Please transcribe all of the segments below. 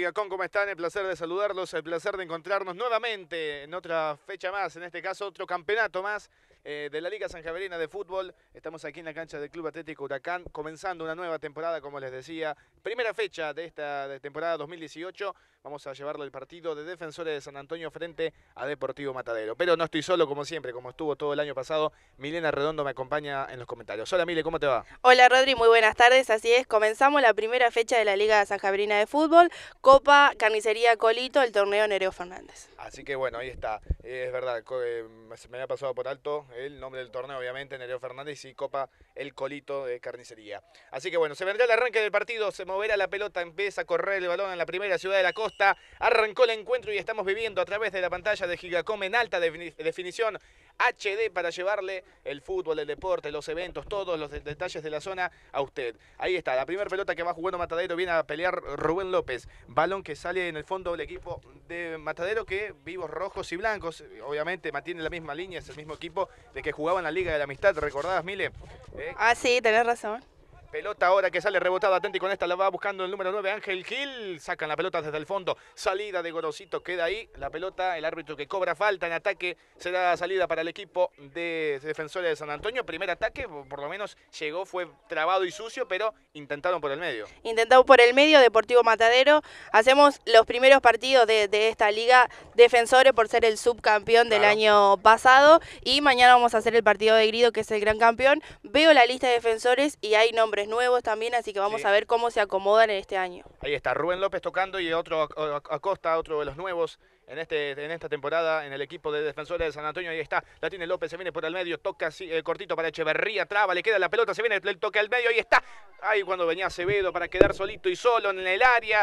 Gigacón, ¿cómo están? El placer de saludarlos, el placer de encontrarnos nuevamente en otra fecha más, en este caso otro campeonato más de la Liga Sanjaverina de Fútbol. Estamos aquí en la cancha del Club Atlético Huracán, comenzando una nueva temporada, como les decía. Primera fecha de esta temporada 2018. Vamos a llevarle el partido de Defensores de San Antonio frente a Deportivo Matadero. Pero no estoy solo, como siempre, como estuvo todo el año pasado. Milena Redondo me acompaña en los comentarios. Hola Mile, ¿cómo te va? Hola Rodri, muy buenas tardes, así es, comenzamos la primera fecha de la Liga Sanjaverina de Fútbol, Copa Carnicería Colito, el torneo Nereo Fernández. Así que bueno, ahí está, es verdad, se me había pasado por alto el nombre del torneo, obviamente, Nereo Fernández y Copa El Colito de Carnicería. Así que bueno, se vendrá el arranque del partido, se moverá la pelota, empieza a correr el balón en la primera ciudad de la costa, arrancó el encuentro y estamos viviendo a través de la pantalla de Gigacom en alta definición HD para llevarle el fútbol, el deporte, los eventos, todos los detalles de la zona a usted. Ahí está, la primera pelota que va jugando Matadero, viene a pelear Rubén López, balón que sale en el fondo del equipo de Matadero, que vivos rojos y blancos, obviamente mantiene la misma línea, es el mismo equipo de que jugaba en la Liga de la Amistad, ¿recordabas, Mile? Ah, sí, tenés razón. Pelota ahora que sale rebotada, atento, y con esta la va buscando el número 9, Ángel Gil. Sacan la pelota desde el fondo. Salida de Gorosito, queda ahí la pelota. El árbitro que cobra falta en ataque. Será salida para el equipo de Defensores de San Antonio. Primer ataque, por lo menos llegó, fue trabado y sucio, pero intentaron por el medio. Intentamos por el medio, Deportivo Matadero. Hacemos los primeros partidos de esta liga, Defensores por ser el subcampeón del año pasado. Y mañana vamos a hacer el partido de Grido, que es el gran campeón. Veo la lista de Defensores y hay nombres nuevos también, así que vamos a ver cómo se acomodan en este año. Ahí está Rubén López tocando y otro Acosta, otro de los nuevos en esta temporada en el equipo de Defensores de San Antonio. Ahí está, la tiene López, se viene por el medio, toca así, cortito para Echeverría, traba, le queda la pelota, se viene el toque al medio, ahí está. Ahí cuando venía Acevedo para quedar solito y solo en el área,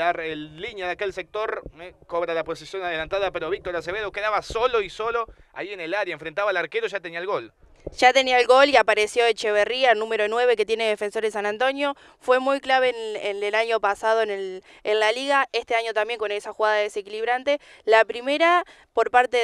el línea de aquel sector, cobra la posición adelantada, pero Víctor Acevedo quedaba solo y solo ahí en el área, enfrentaba al arquero, ya tenía el gol. Ya tenía el gol y apareció Echeverría, número 9 que tiene Defensores San Antonio. Fue muy clave en el año pasado en la liga, este año también con esa jugada desequilibrante. La primera por parte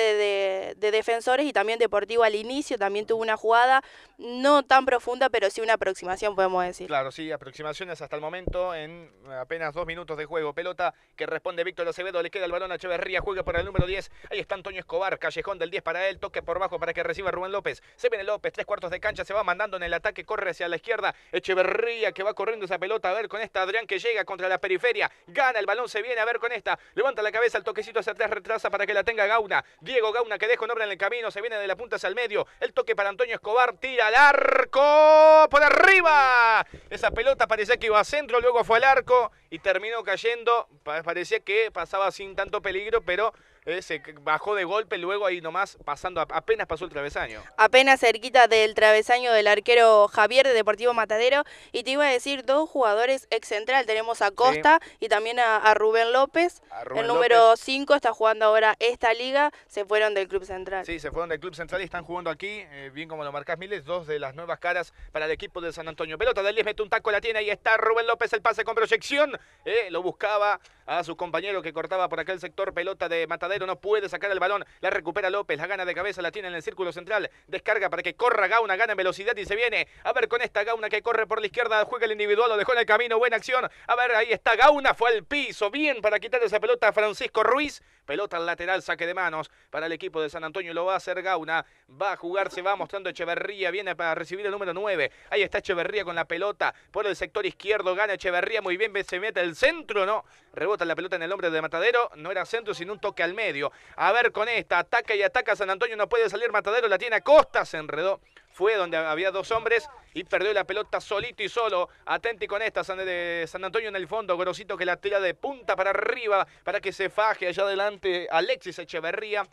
de Defensores y también Deportivo al inicio, también tuvo una jugada no tan profunda, pero sí una aproximación, podemos decir. Claro, sí, aproximaciones hasta el momento en apenas 2 minutos de juego. Pelota que responde Víctor Acevedo, le queda el balón a Echeverría, juega por el número 10. Ahí está Antonio Escobar, callejón del 10 para él, toque por bajo para que reciba Rubén López. Se viene López, 3/4 de cancha, se va mandando en el ataque, corre hacia la izquierda. Echeverría que va corriendo esa pelota, a ver con esta Adrián que llega contra la periferia, gana el balón, se viene a ver con esta, levanta la cabeza, el toquecito hacia atrás, retrasa para que la tenga Gauna. Diego Gauna que deja un hombre en el camino, se viene de la punta hacia el medio, el toque para Antonio Escobar, tira al arco, por arriba. Esa pelota parecía que iba a centro, luego fue al arco y terminó cayendo. Parecía que pasaba sin tanto peligro, pero se bajó de golpe, luego ahí nomás pasando, apenas pasó el travesaño. Apenas cerquita del travesaño del arquero Javier de Deportivo Matadero. Y te iba a decir, dos jugadores ex central, tenemos a Costa y también a Rubén López. El número 5 está jugando ahora esta liga, se fueron del Club Central. Sí, se fueron del Club Central y están jugando aquí, bien como lo marcás Miles, dos de las nuevas caras para el equipo de San Antonio. Pelota del 10, mete un taco, la tiene, ahí está Rubén López, el pase con proyección, lo buscaba a su compañero que cortaba por aquel sector, pelota de Matadero, no puede sacar el balón, la recupera López, la gana de cabeza, la tiene en el círculo central, descarga para que corra Gauna, gana en velocidad y se viene, a ver con esta Gauna que corre por la izquierda, juega el individual, lo dejó en el camino, buena acción, a ver, ahí está Gauna, fue al piso, bien para quitar esa pelota a Francisco Ruiz, pelota al lateral, saque de manos para el equipo de San Antonio, lo va a hacer Gauna, va a jugar, se va mostrando Echeverría, viene para recibir el número 9, ahí está Echeverría con la pelota, por el sector izquierdo, gana Echeverría, muy bien, se mete el centro, no, rebota la pelota en el hombre de Matadero, no era centro, sino un toque al medio, a ver con esta, ataca y ataca San Antonio, no puede salir Matadero, la tiene Acosta, se enredó, fue donde había dos hombres y perdió la pelota solito y solo, atenti con esta, de San Antonio en el fondo, Gorosito que la tira de punta para arriba, para que se faje allá adelante Alexis Echeverría,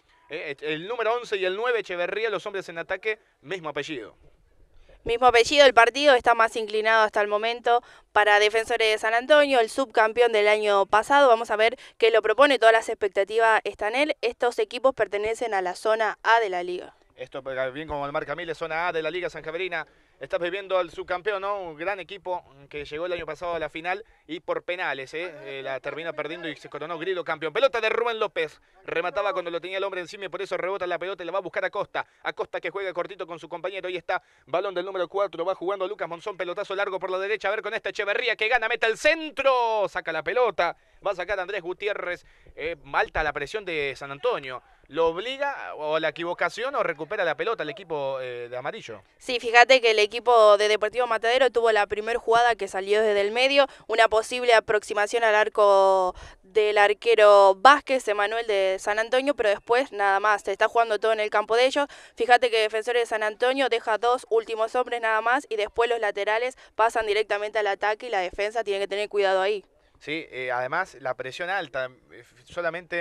el número 11 y el 9 Echeverría, los hombres en ataque, mismo apellido. Mismo apellido, el partido está más inclinado hasta el momento para Defensores de San Antonio, el subcampeón del año pasado. Vamos a ver qué lo propone, todas las expectativas están en él. Estos equipos pertenecen a la zona A de la liga. Esto, bien como el marca Miles, zona A de la Liga Sanjaverina. estás viviendo al subcampeón, ¿no? Un gran equipo que llegó el año pasado a la final y por penales, la termina perdiendo y se coronó Grido campeón. Pelota de Rubén López, remataba cuando lo tenía el hombre encima y por eso rebota la pelota y la va a buscar a Costa. A Costa que juega cortito con su compañero, ahí está, balón del número 4, va jugando Lucas Monzón, pelotazo largo por la derecha, a ver con esta Echeverría que gana, mete el centro, saca la pelota, va a sacar a Andrés Gutiérrez, alta la presión de San Antonio. ¿Lo obliga o a la equivocación o recupera la pelota el equipo de amarillo? Sí, fíjate que el equipo de Deportivo Matadero tuvo la primera jugada que salió desde el medio, una posible aproximación al arco del arquero Vázquez, Emanuel de San Antonio, pero después nada más, se está jugando todo en el campo de ellos. Fíjate que Defensores de San Antonio deja 2 últimos hombres nada más y después los laterales pasan directamente al ataque y la defensa tiene que tener cuidado ahí. Sí, además la presión alta, solamente...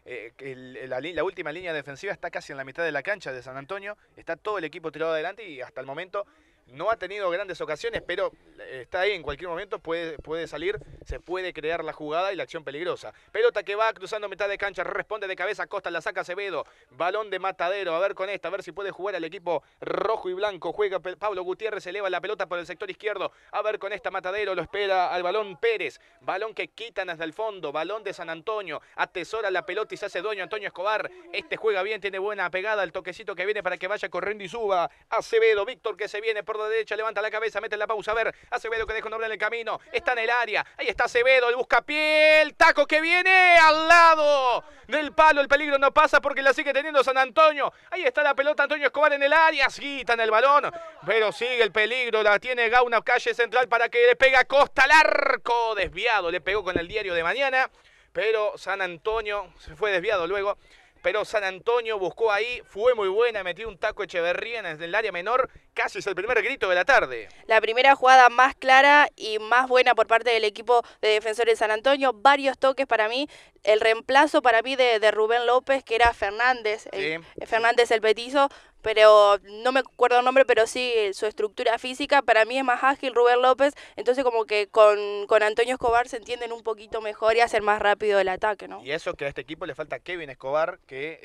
la última línea defensiva está casi en la mitad de la cancha de San Antonio, está todo el equipo tirado adelante y hasta el momento no ha tenido grandes ocasiones, pero está ahí, en cualquier momento puede salir, se puede crear la jugada y la acción peligrosa. Pelota que va cruzando mitad de cancha, responde de cabeza, Costa la saca Acevedo, balón de Matadero, a ver con esta, a ver si puede jugar al equipo rojo y blanco, juega Pablo Gutiérrez, eleva la pelota por el sector izquierdo, a ver con esta Matadero, lo espera al balón Pérez, balón que quitan desde el fondo, balón de San Antonio, atesora la pelota y se hace dueño Antonio Escobar, juega bien, tiene buena pegada, el toquecito que viene para que vaya corriendo y suba, Acevedo, Víctor que se viene por la derecha, levanta la cabeza, mete la pausa, a ver, Acevedo que deja un hombre en el camino, está en el área, ahí está Acevedo, el buscapié, el taco que viene al lado del palo, el peligro no pasa porque la sigue teniendo San Antonio, ahí está la pelota, Antonio Escobar en el área, quitan el balón, pero sigue el peligro, la tiene Gauna, calle central para que le pega Costa al arco, desviado, le pegó con el diario de mañana, pero San Antonio se fue desviado luego. Pero San Antonio buscó ahí, fue muy buena, metió un taco Echeverría en el área menor, casi es el primer grito de la tarde. La primera jugada más clara y más buena por parte del equipo de Defensores de San Antonio, varios toques para mí, el reemplazo para mí de Rubén López, que era Fernández, Fernández el petizo, pero no me acuerdo el nombre, pero sí su estructura física, para mí es más ágil Rubén López, entonces como que con Antonio Escobar se entienden un poquito mejor y hacen más rápido el ataque, ¿no? Y eso que a este equipo le falta Kevin Escobar, que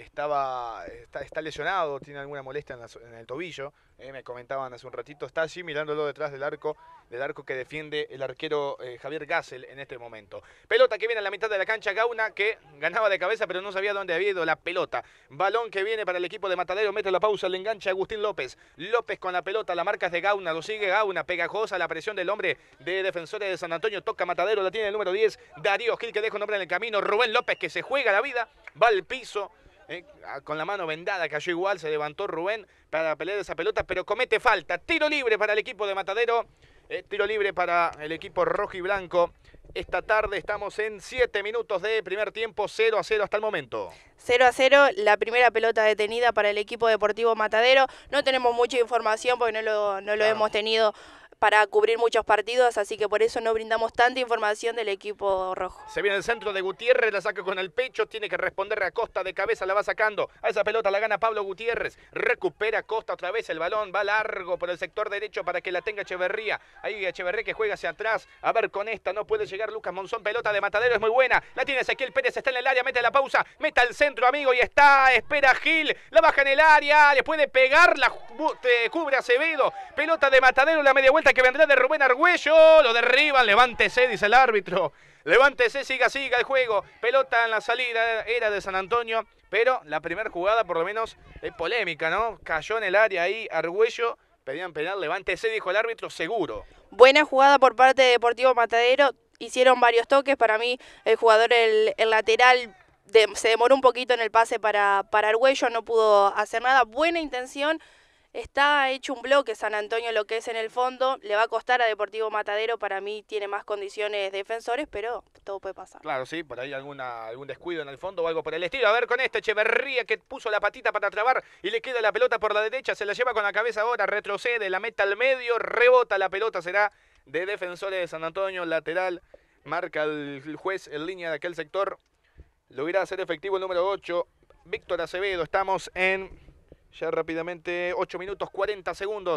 está lesionado, tiene alguna molestia en el tobillo, me comentaban hace un ratito, está allí mirándolo detrás del arco que defiende el arquero Javier Gassel en este momento. Pelota que viene a la mitad de la cancha, Gauna que ganaba de cabeza pero no sabía dónde había ido la pelota. Balón que viene para el equipo de Matadero, mete la pausa, le engancha Agustín López. López con la pelota, la marca es de Gauna, lo sigue Gauna, pegajosa la presión del hombre de Defensores de San Antonio, toca Matadero, la tiene el número 10, Darío Gil que deja un hombre en el camino, Rubén López que se juega la vida, va al piso. Con la mano vendada cayó igual, se levantó Rubén para pelear esa pelota, pero comete falta. Tiro libre para el equipo de Matadero, tiro libre para el equipo rojo y blanco. Esta tarde estamos en 7 minutos de primer tiempo, 0-0 hasta el momento. 0-0, la primera pelota detenida para el equipo Deportivo Matadero. No tenemos mucha información porque no lo hemos tenido para cubrir muchos partidos, así que por eso no brindamos tanta información del equipo rojo. Se viene el centro de Gutiérrez, la saca con el pecho, tiene que responder a Costa de cabeza, la va sacando. A esa pelota la gana Pablo Gutiérrez, recupera Costa otra vez, el balón va largo por el sector derecho para que la tenga Echeverría. Ahí Echeverría que juega hacia atrás, a ver con esta, no puede llegar Lucas Monzón, pelota de Matadero, es muy buena. La tiene Ezequiel Pérez, está en el área, mete la pausa, meta al centro amigo y está, espera Gil, la baja en el área, le puede pegar, la cubre Acevedo. Pelota de Matadero, la media vuelta que vendrá de Rubén Argüello, lo derriban, levántese, dice el árbitro, levántese, siga el juego, pelota en la salida, era de San Antonio, pero la primera jugada por lo menos es polémica, ¿no? Cayó en el área ahí Argüello, pedían penal, levántese, dijo el árbitro, seguro. Buena jugada por parte de Deportivo Matadero, hicieron varios toques, para mí el jugador, el lateral, se demoró un poquito en el pase para Argüello, no pudo hacer nada, buena intención. Está hecho un bloque San Antonio lo que es en el fondo, le va a costar a Deportivo Matadero, para mí tiene más condiciones defensores, pero todo puede pasar. Claro, sí, por ahí algún descuido en el fondo o algo por el estilo. A ver con este Echeverría que puso la patita para trabar y le queda la pelota por la derecha, se la lleva con la cabeza ahora, retrocede, la meta al medio, rebota la pelota, será de Defensores de San Antonio, lateral, marca el juez en línea de aquel sector, lo irá a hacer efectivo el número 8, Víctor Acevedo, estamos en... Ya rápidamente, 8 minutos 40 segundos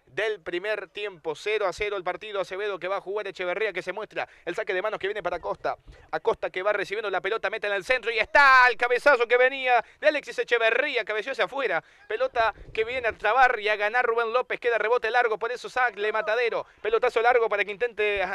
del primer tiempo. 0-0 el partido. Acevedo que va a jugar, Echeverría que se muestra. El saque de manos que viene para Acosta. Acosta que va recibiendo la pelota, mete en el centro y está el cabezazo que venía de Alexis Echeverría. Cabeció hacia afuera. Pelota que viene a trabar y a ganar Rubén López. Queda rebote largo, por eso sacle Matadero. Pelotazo largo para que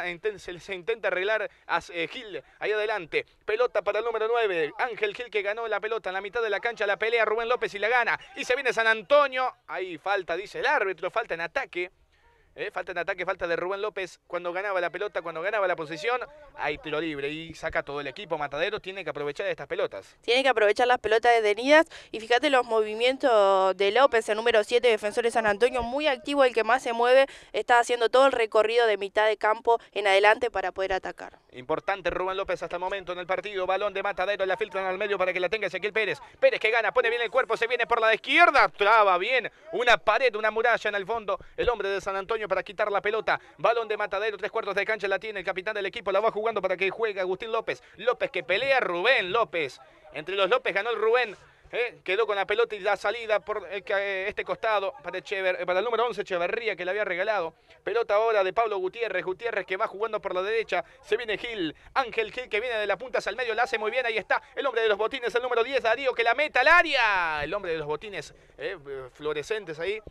se intente arreglar a Gil ahí adelante. Pelota para el número 9. Ángel Gil que ganó la pelota en la mitad de la cancha. La pelea Rubén López y la gana. Y se viene San Antonio. Ahí falta, dice el árbitro. Falta en ataque. Falta en ataque, falta de Rubén López cuando ganaba la pelota, cuando ganaba la posición. Hay tiro libre y saca todo el equipo. Matadero tiene que aprovechar estas pelotas. Tiene que aprovechar las pelotas detenidas y fíjate los movimientos de López, el número 7, defensor de San Antonio, muy activo, el que más se mueve, está haciendo todo el recorrido de mitad de campo en adelante para poder atacar. Importante Rubén López hasta el momento en el partido. Balón de Matadero, la filtran al medio para que la tenga Ezequiel Pérez. Pérez que gana, pone bien el cuerpo, se viene por la izquierda, traba bien una pared, una muralla en el fondo. El hombre de San Antonio para quitar la pelota. Balón de Matadero, 3/4 de cancha la tiene el capitán del equipo, la va jugando para que juegue Agustín López. López que pelea, Rubén López. Entre los López ganó el Rubén. Quedó con la pelota y la salida por este costado para el número 11 Echeverría que le había regalado. Pelota ahora de Pablo Gutiérrez. Gutiérrez que va jugando por la derecha. Se viene Gil. Ángel Gil que viene de la punta hacia el medio. La hace muy bien. Ahí está el hombre de los botines, el número 10, Darío que la meta al área. El hombre de los botines fluorescentes ahí.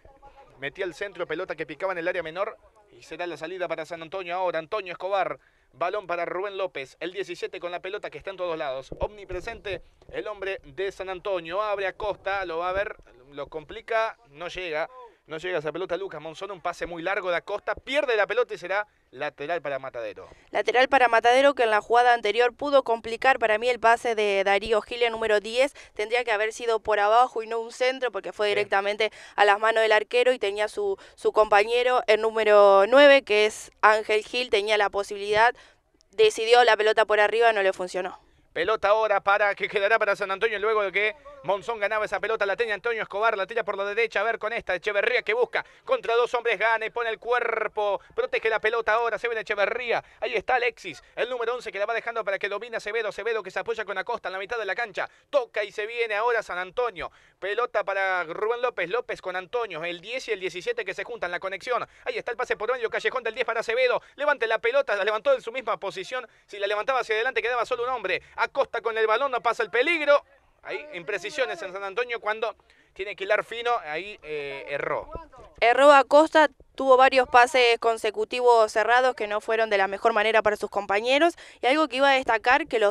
Metía el centro, pelota que picaba en el área menor. Y será la salida para San Antonio ahora. Antonio Escobar. Balón para Rubén López, el 17 con la pelota que está en todos lados. Omnipresente el hombre de San Antonio. Abre a Costa, lo va a ver, lo complica, no llega. No llega esa pelota Lucas Monzón, un pase muy largo de Acosta. Pierde la pelota y será lateral para Matadero. Lateral para Matadero que en la jugada anterior pudo complicar para mí el pase de Darío Gil, el número 10. Tendría que haber sido por abajo y no un centro porque fue directamente a las manos del arquero y tenía su compañero, el número 9, que es Ángel Gil, tenía la posibilidad. Decidió la pelota por arriba, no le funcionó. Pelota ahora que quedará para San Antonio luego de que Monzón ganaba esa pelota. La tenía Antonio Escobar, la tira por la derecha. A ver con esta. Echeverría que busca contra dos hombres, gana y pone el cuerpo. Protege la pelota ahora. Se viene Echeverría. Ahí está Alexis, el número 11 que la va dejando para que domine Acevedo. Acevedo que se apoya con Acosta en la mitad de la cancha. Toca y se viene ahora San Antonio. Pelota para Rubén López. López con Antonio. El 10 y el 17 que se juntan la conexión. Ahí está el pase por medio. Callejón del 10 para Acevedo. Levante la pelota. La levantó en su misma posición. Si la levantaba hacia adelante quedaba solo un hombre. Acosta con el balón, no pasa el peligro. Ahí imprecisiones en San Antonio cuando tiene que hilar fino, ahí erró. Erró Acosta, tuvo varios pases consecutivos cerrados que no fueron de la mejor manera para sus compañeros. Y algo que iba a destacar, que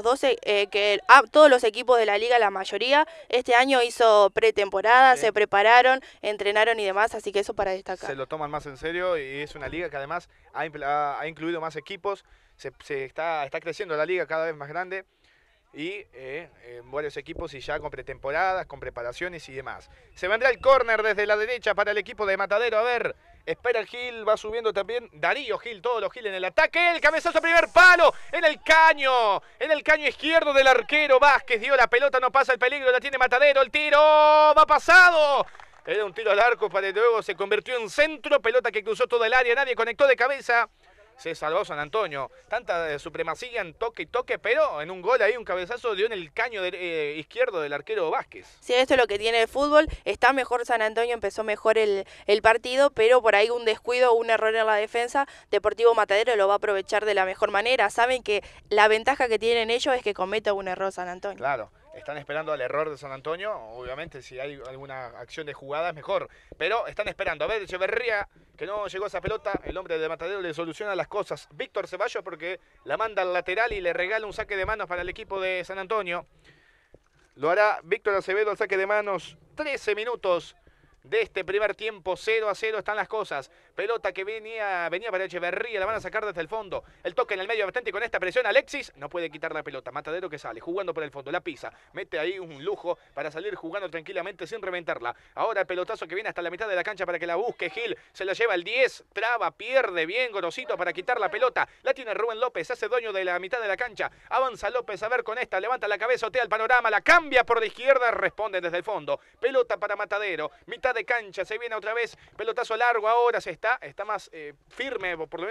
todos los equipos de la liga, la mayoría, este año hizo pretemporada, se prepararon, entrenaron y demás, así que eso para destacar. Se lo toman más en serio y es una liga que además ha incluido más equipos, está creciendo la liga cada vez más grande. Y varios equipos y ya con pretemporadas, con preparaciones y demás. Se vendrá el córner desde la derecha para el equipo de Matadero. A ver, espera Gil, va subiendo también Darío Gil, todos los Gil en el ataque. El cabezazo primer palo, en el caño izquierdo del arquero Vázquez. Dio la pelota, no pasa el peligro, la tiene Matadero. El tiro va pasado. Era un tiro al arco, para luego se convirtió en centro. Pelota que cruzó todo el área, nadie conectó de cabeza. Se salvó San Antonio. Tanta supremacía en toque y toque, pero en un gol ahí, un cabezazo dio en el caño izquierdo del arquero Vázquez. Sí, esto es lo que tiene el fútbol. Está mejor San Antonio, empezó mejor el partido, pero por ahí un descuido, un error en la defensa. Deportivo Matadero lo va a aprovechar de la mejor manera. Saben que la ventaja que tienen ellos es que cometa un error San Antonio. Claro. Están esperando al error de San Antonio. Obviamente, si hay alguna acción de jugada es mejor. Pero están esperando. A ver, Echeverría, que no llegó a esa pelota. El hombre de Matadero le soluciona las cosas. Víctor Ceballos porque la manda al lateral y le regala un saque de manos para el equipo de San Antonio. Lo hará Víctor Acevedo al saque de manos. 13 minutos de este primer tiempo. 0-0 están las cosas. Pelota que venía para Echeverría, la van a sacar desde el fondo. El toque en el medio bastante y con esta presión Alexis no puede quitar la pelota. Matadero que sale, jugando por el fondo, la pisa. Mete ahí un lujo para salir jugando tranquilamente sin reventarla. Ahora el pelotazo que viene hasta la mitad de la cancha para que la busque Gil. Se la lleva el 10, traba, pierde bien Gorosito para quitar la pelota. La tiene Rubén López, se hace dueño de la mitad de la cancha. Avanza López, a ver con esta, levanta la cabeza, otea el panorama, la cambia por la izquierda, responde desde el fondo. Pelota para Matadero, mitad de cancha, se viene otra vez, pelotazo largo ahora, está más firme, por lo menos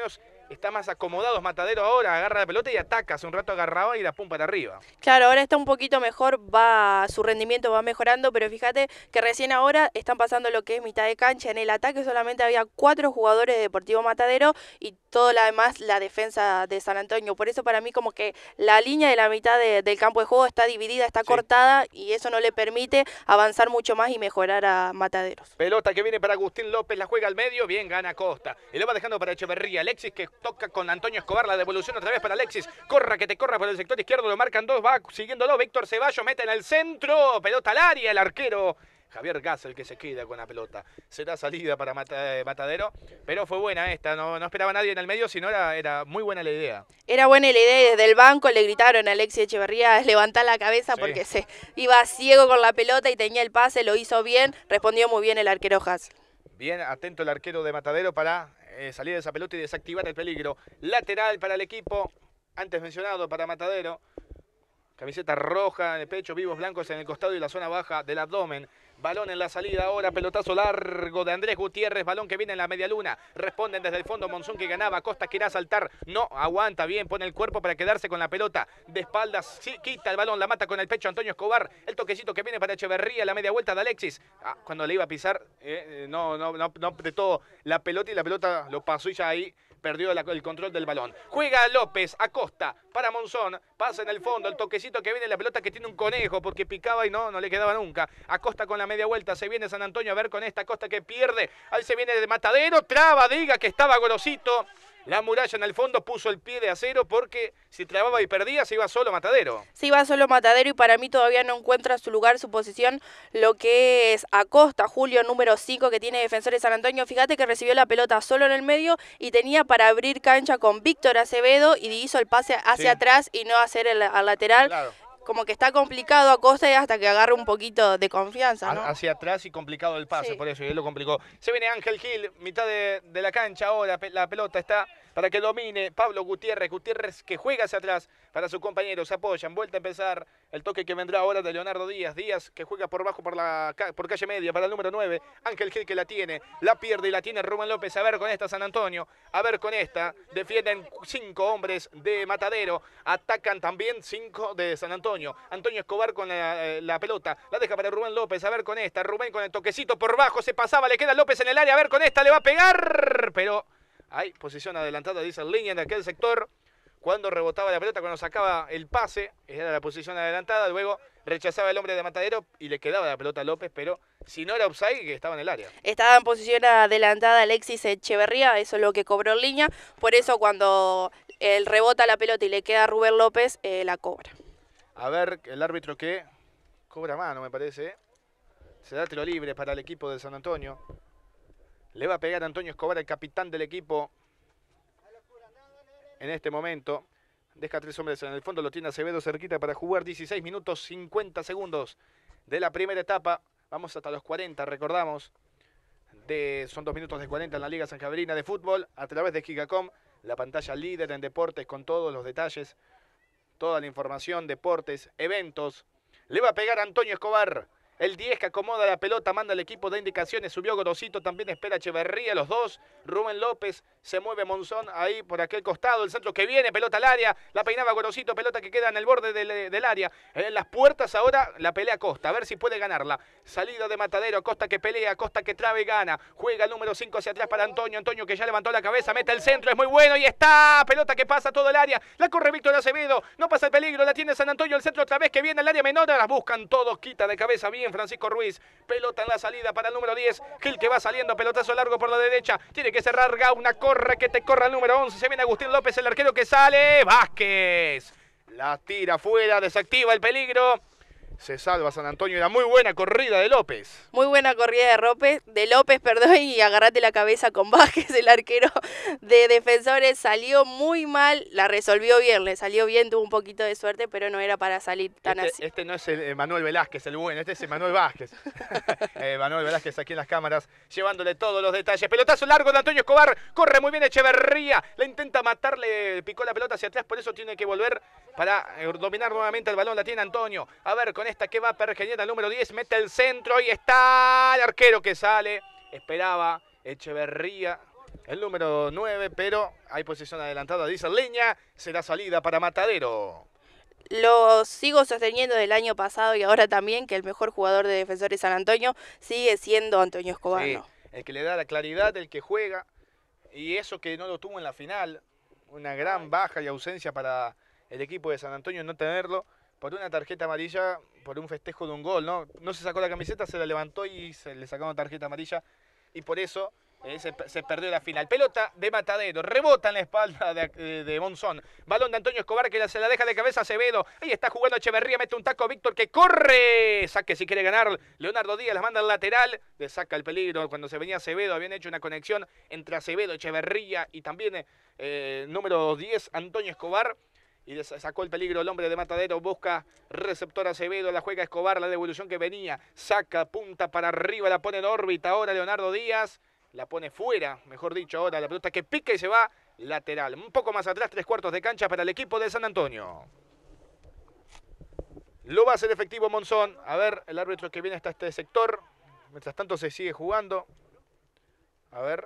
está más acomodado Matadero ahora, agarra la pelota y ataca. Hace un rato agarraba y la pum para arriba. Claro, ahora está un poquito mejor, su rendimiento va mejorando, pero fíjate que recién ahora están pasando lo que es mitad de cancha. En el ataque solamente había 4 jugadores de Deportivo Matadero y todo lo demás la defensa de San Antonio. Por eso para mí como que la línea de la mitad del campo de juego está dividida, está cortada y eso no le permite avanzar mucho más y mejorar a Mataderos. Pelota que viene para Agustín López, la juega al medio, bien gana Costa. Y lo va dejando para Echeverría. Alexis que toca con Antonio Escobar, la devolución otra vez para Alexis. Corra que te corra por el sector izquierdo, lo marcan 2, va siguiéndolo. Víctor Ceballos mete en el centro, pelota al área, el arquero Javier Gas el que se queda con la pelota. Será salida para Matadero, pero fue buena esta, no esperaba nadie en el medio, sino era muy buena la idea. Era buena la idea y desde el banco le gritaron a Alexis Echeverría levantar la cabeza porque se iba ciego con la pelota y tenía el pase, lo hizo bien, respondió muy bien el arquero Gas. Bien atento el arquero de Matadero para salir de esa pelota y desactivar el peligro. Lateral para el equipo, antes mencionado para Matadero. Camiseta roja en el pecho, vivos blancos en el costado y la zona baja del abdomen. Balón en la salida ahora, pelotazo largo de Andrés Gutiérrez, balón que viene en la media luna. Responden desde el fondo, Monzón que ganaba, Costa que irá a saltar. No, aguanta bien, pone el cuerpo para quedarse con la pelota. De espaldas, sí, quita el balón, la mata con el pecho Antonio Escobar. El toquecito que viene para Echeverría, la media vuelta de Alexis. Cuando le iba a pisar, no apretó la pelota y la pelota lo pasó y ya ahí perdió el control del balón. Juega López, Acosta para Monzón, pasa en el fondo, el toquecito que viene, la pelota que tiene un conejo porque picaba y no le quedaba nunca. Acosta con la media vuelta, se viene San Antonio a ver con esta Acosta que pierde. Ahí se viene de Matadero, traba, diga que estaba Gorosito. La muralla en el fondo puso el pie de acero porque si trababa y perdía se iba solo Matadero. Se iba solo Matadero y para mí todavía no encuentra su lugar, su posición, lo que es Acosta, Julio, número 5 que tiene Defensores San Antonio. Fíjate que recibió la pelota solo en el medio y tenía para abrir cancha con Víctor Acevedo y hizo el pase hacia atrás y no hacer al lateral. Claro. Como que está complicado Acosta y hasta que agarre un poquito de confianza, ¿no? Hacia atrás y complicado el pase, por eso, y él lo complicó. Se viene Ángel Gil, mitad de la cancha ahora, la pelota está para que domine Pablo Gutiérrez que juega hacia atrás para su compañero, se apoyan, vuelta a empezar el toque que vendrá ahora de Leonardo Díaz que juega por bajo por calle media para el número 9, Ángel Gil que la tiene, la pierde y la tiene Rubén López, a ver con esta San Antonio, a ver con esta, defienden 5 hombres de Matadero, atacan también 5 de San Antonio, Antonio Escobar con la pelota, la deja para Rubén López, a ver con esta, Rubén con el toquecito por bajo, se pasaba, le queda López en el área, a ver con esta, le va a pegar, pero hay posición adelantada, dice el línea en aquel sector, cuando rebotaba la pelota, cuando sacaba el pase, era la posición adelantada, luego rechazaba el hombre de Matadero y le quedaba la pelota a López, pero si no era offside, que estaba en el área. Estaba en posición adelantada Alexis Echeverría, eso es lo que cobró en línea, por eso cuando él rebota la pelota y le queda a Rubén López, la cobra. A ver, el árbitro que cobra mano, me parece. Se da tiro libre para el equipo de San Antonio. Le va a pegar a Antonio Escobar, el capitán del equipo. En este momento. Deja 3 hombres en el fondo. Lo tiene Acevedo cerquita para jugar. 16 minutos 50 segundos de la primera etapa. Vamos hasta los 40, recordamos. Son 2 minutos de 40 en la Liga Sanjabrina de Fútbol. A través de Gigacom. La pantalla líder en deportes con todos los detalles. Toda la información, deportes, eventos. Le va a pegar a Antonio Escobar. El 10 que acomoda la pelota, manda el equipo de indicaciones, subió Gorosito, también espera Echeverría, los dos. Rubén López, se mueve Monzón ahí por aquel costado, el centro que viene, pelota al área, la peinaba Gorosito, pelota que queda en el borde del área. En las puertas ahora la pelea Costa, a ver si puede ganarla. Salida de Matadero, Costa que pelea, Costa que trabe y gana. Juega el número 5 hacia atrás para Antonio, Antonio que ya levantó la cabeza, mete el centro, es muy bueno y está. Pelota que pasa todo el área, la corre Víctor Acevedo, no pasa el peligro, la tiene San Antonio, el centro otra vez que viene al área menor, las buscan todos, quita de cabeza bien Francisco Ruiz, pelota en la salida para el número 10, Gil que va saliendo, pelotazo largo por la derecha, tiene que cerrar Gauna, corre que te corra el número 11, se viene Agustín López, el arquero que sale, Vázquez, la tira afuera, desactiva el peligro, se salva San Antonio, era muy buena corrida de López. Muy buena corrida de López, perdón, y agarrate la cabeza con Vázquez, el arquero de Defensores, salió muy mal, la resolvió bien, le salió bien, tuvo un poquito de suerte, pero no era para salir tan así. Este no es el Manuel Velázquez, el bueno, este es Manuel Vázquez. Manuel Velázquez aquí en las cámaras, llevándole todos los detalles. Pelotazo largo de Antonio Escobar, corre muy bien Echeverría, le intenta matar, le picó la pelota hacia atrás, por eso tiene que volver para dominar nuevamente el balón, la tiene Antonio. A ver, con esta que va Pergeñeta, el número 10, mete el centro y está el arquero que sale. Esperaba Echeverría el número 9, pero hay posición adelantada, dice Leña, será salida para Matadero. Lo sigo sosteniendo del año pasado y ahora también que el mejor jugador de Defensores San Antonio sigue siendo Antonio Escobar, Sí, ¿no? el que le da la claridad, el que juega, y eso que no lo tuvo en la final, una gran baja y ausencia para el equipo de San Antonio no tenerlo, por una tarjeta amarilla, por un festejo de un gol, ¿no? No se sacó la camiseta, se la levantó y se le sacaron tarjeta amarilla, y por eso se perdió la final. Pelota de Matadero, rebota en la espalda de Monzón. Balón de Antonio Escobar que se la deja de cabeza a Acevedo. Ahí está jugando Echeverría, mete un taco a Víctor que corre. Saque si quiere ganar. Leonardo Díaz la manda al lateral. Le saca el peligro. Cuando se venía Acevedo habían hecho una conexión entre Acevedo, Echeverría y también número 10, Antonio Escobar. Y le sacó el peligro el hombre de Matadero, busca receptor Acevedo, la juega Escobar, la devolución que venía, saca, punta para arriba, la pone en órbita ahora Leonardo Díaz, la pone fuera, mejor dicho ahora, la pelota que pica y se va lateral. Un poco más atrás, 3/4 de cancha para el equipo de San Antonio. Lo va a hacer efectivo Monzón. A ver, el árbitro que viene hasta este sector. Mientras tanto se sigue jugando. A ver.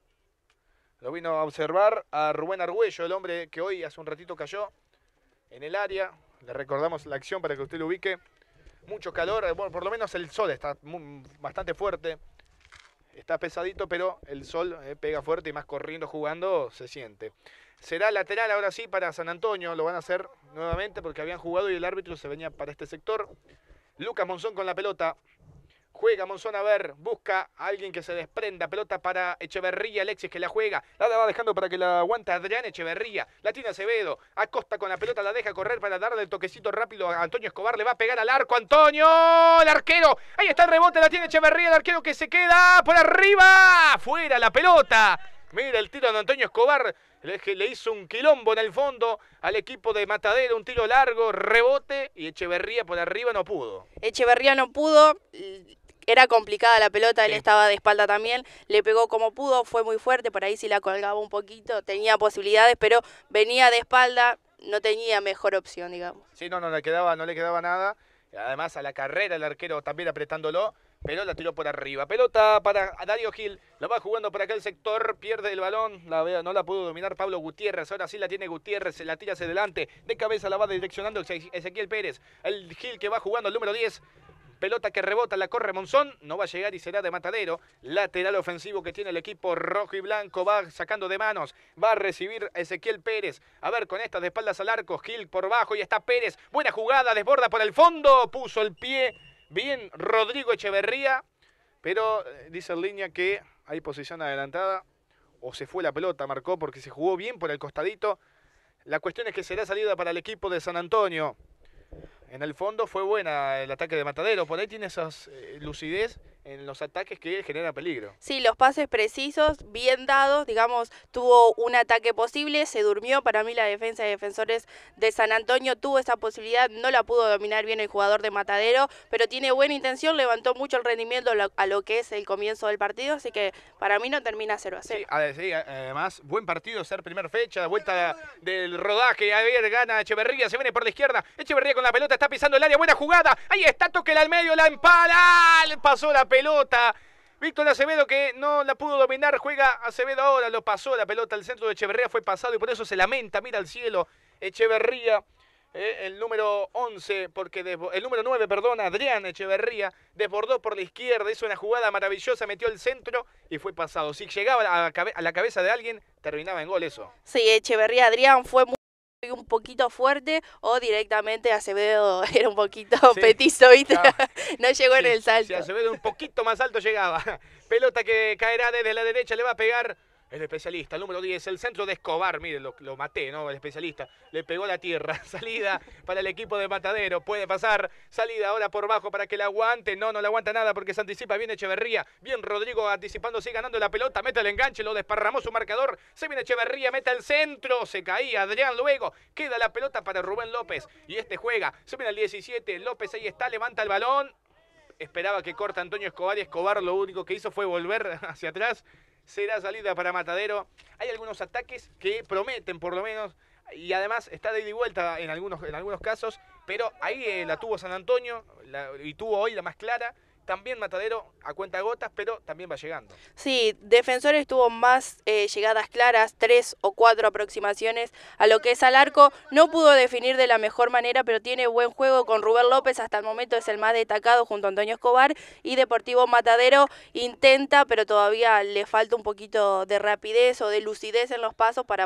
Lo vino a observar a Rubén Argüello, el hombre que hoy hace un ratito cayó en el área. Le recordamos la acción para que usted lo ubique. Mucho calor, bueno, por lo menos el sol está bastante fuerte. Está pesadito, pero el sol pega fuerte y más corriendo, jugando, se siente. Será lateral ahora sí para San Antonio. Lo van a hacer nuevamente porque habían jugado y el árbitro se venía para este sector. Lucas Monzón con la pelota. Juega Monzón, a ver, busca a alguien que se desprenda. Pelota para Echeverría, Alexis que la juega. La va dejando para que la aguante Adrián Echeverría. La tiene Acevedo. Acosta con la pelota, la deja correr para darle el toquecito rápido a Antonio Escobar. Le va a pegar al arco. ¡Antonio! ¡El arquero! Ahí está el rebote, la tiene Echeverría. El arquero que se queda por arriba. ¡Fuera la pelota! Mira el tiro de Antonio Escobar. Le hizo un quilombo en el fondo al equipo de Matadero. Un tiro largo, rebote. Y Echeverría por arriba no pudo. Echeverría no pudo. Era complicada la pelota, él Sí. estaba de espalda también, le pegó como pudo, fue muy fuerte, por ahí sí la colgaba un poquito, tenía posibilidades, pero venía de espalda, no tenía mejor opción, digamos. Sí, no le quedaba nada. Además a la carrera el arquero también apretándolo, pero la tiró por arriba. Pelota para Darío Gil, la va jugando por aquel sector, pierde el balón, no la pudo dominar Pablo Gutiérrez, ahora sí la tiene Gutiérrez, se la tira hacia adelante, de cabeza la va direccionando Ezequiel Pérez, el Gil que va jugando el número 10. Pelota que rebota, la corre Monzón, no va a llegar y será de Matadero. Lateral ofensivo que tiene el equipo rojo y blanco, va sacando de manos, va a recibir Ezequiel Pérez. A ver, con estas de espaldas al arco, Gil por bajo y está Pérez. Buena jugada, desborda por el fondo, puso el pie. Bien, Rodrigo Echeverría, pero dice en línea que hay posición adelantada. O se fue la pelota, marcó porque se jugó bien por el costadito. La cuestión es que será salida para el equipo de San Antonio. En el fondo fue buena el ataque de Matadero. Por ahí tiene esas lucidez en los ataques que genera peligro. Sí, los pases precisos, bien dados, digamos, tuvo un ataque posible, se durmió, para mí la defensa de Defensores de San Antonio tuvo esa posibilidad, no la pudo dominar bien el jugador de Matadero, pero tiene buena intención, levantó mucho el rendimiento a lo que es el comienzo del partido, así que para mí no termina 0-0. Sí, además, buen partido, ser primer fecha, vuelta del rodaje, a ver, gana Echeverría, se viene por la izquierda, Echeverría con la pelota, está pisando el área, buena jugada, ahí está, tóquela al medio, la empala, pasó la pelota. Víctor Acevedo que no la pudo dominar, juega Acevedo ahora, lo pasó la pelota al centro de Echeverría, fue pasado y por eso se lamenta, mira al cielo, Echeverría, el número 11, porque el número 9, perdón, Adrián Echeverría, desbordó por la izquierda, hizo una jugada maravillosa, metió el centro y fue pasado. Si llegaba a la cabeza de alguien, terminaba en gol eso. Sí, Echeverría Adrián fue un poquito fuerte o directamente Acevedo era un poquito petizo, ¿viste? Claro. No llegó en el salto. Si Acevedo un poquito más alto llegaba. Pelota que caerá desde la derecha, le va a pegar el especialista, el número 10, el centro de Escobar, mire, lo maté, ¿no? El especialista, le pegó la tierra, salida para el equipo de Matadero, puede pasar, salida ahora por bajo para que la aguante, no la aguanta nada porque se anticipa bien Echeverría, bien Rodrigo anticipándose, ganando la pelota, mete el enganche, lo desparramó su marcador, se viene Echeverría, mete el centro, se caía Adrián luego, queda la pelota para Rubén López, y este juega, se viene el 17, López ahí está, levanta el balón, esperaba que corta Antonio Escobar y Escobar lo único que hizo fue volver hacia atrás. Será salida para Matadero. Hay algunos ataques que prometen por lo menos y además está de ida y vuelta en algunos casos, pero ahí la tuvo San Antonio y tuvo hoy la más clara. también Matadero a cuentagotas, pero también va llegando. Sí, Defensores tuvo más llegadas claras, 3 o 4 aproximaciones a lo que es al arco. No pudo definir de la mejor manera, pero tiene buen juego con Rubén López. Hasta el momento es el más destacado junto a Antonio Escobar. Y Deportivo Matadero intenta, pero todavía le falta un poquito de rapidez o de lucidez en los pases para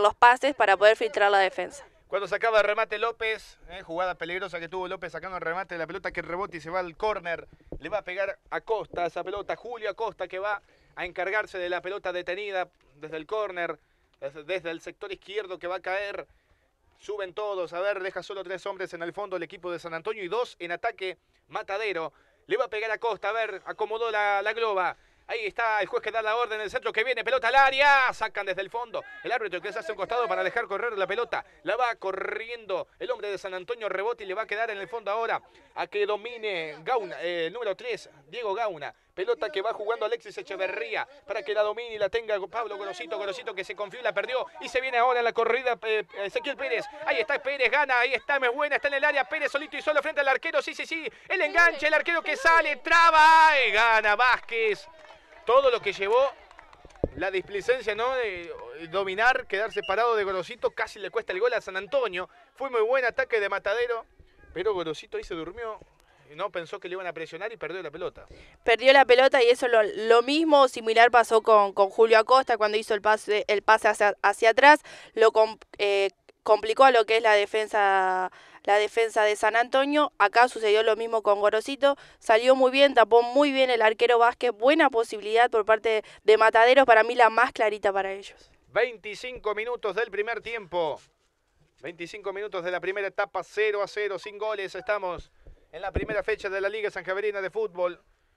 poder filtrar la defensa. Cuando sacaba el remate López, jugada peligrosa que tuvo López sacando el remate de la pelota que rebota y se va al córner. Le va a pegar a Costa esa pelota, Julio Acosta, que va a encargarse de la pelota detenida desde el córner, desde el sector izquierdo que va a caer. Suben todos, a ver, deja solo 3 hombres en el fondo el equipo de San Antonio y 2 en ataque. Matadero le va a pegar a Costa, a ver, acomodó la globa. Ahí está el juez que da la orden en el centro, que viene, pelota al área, sacan desde el fondo. El árbitro que se hace un costado para dejar correr la pelota. La va corriendo el hombre de San Antonio, rebote y le va a quedar en el fondo ahora a que domine Gauna, el número 3, Diego Gauna. Pelota que va jugando Alexis Echeverría para que la domine y la tenga Pablo Gorosito. Gorosito que se confió y la perdió. Y se viene ahora en la corrida Ezequiel Pérez. Ahí está Pérez, gana, ahí está, es buena, está en el área. Pérez solito y solo frente al arquero. Sí. El enganche, el arquero que sale, traba y gana Vázquez. Todo lo que llevó la displicencia, ¿no? De dominar, quedarse parado de Gorosito, casi le cuesta el gol a San Antonio. Fue muy buen ataque de Matadero, pero Gorosito ahí se durmió. No pensó que le iban a presionar y perdió la pelota. Perdió la pelota y eso lo mismo, similar pasó con Julio Acosta cuando hizo el pase hacia atrás. Complicó a lo que es la defensa de San Antonio. Acá sucedió lo mismo con Gorosito, salió muy bien, tapó muy bien el arquero Vázquez, buena posibilidad por parte de Mataderos, para mí la más clarita para ellos. 25 minutos del primer tiempo, 25 minutos de la primera etapa, 0-0, sin goles, estamos en la primera fecha de la Liga Sanjaverina de Fútbol.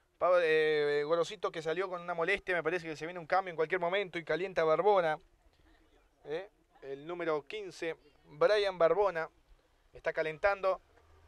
Gorosito que salió con una molestia, me parece que se viene un cambio en cualquier momento y calienta a Barbona. El número 15, Brian Barbona, está calentando.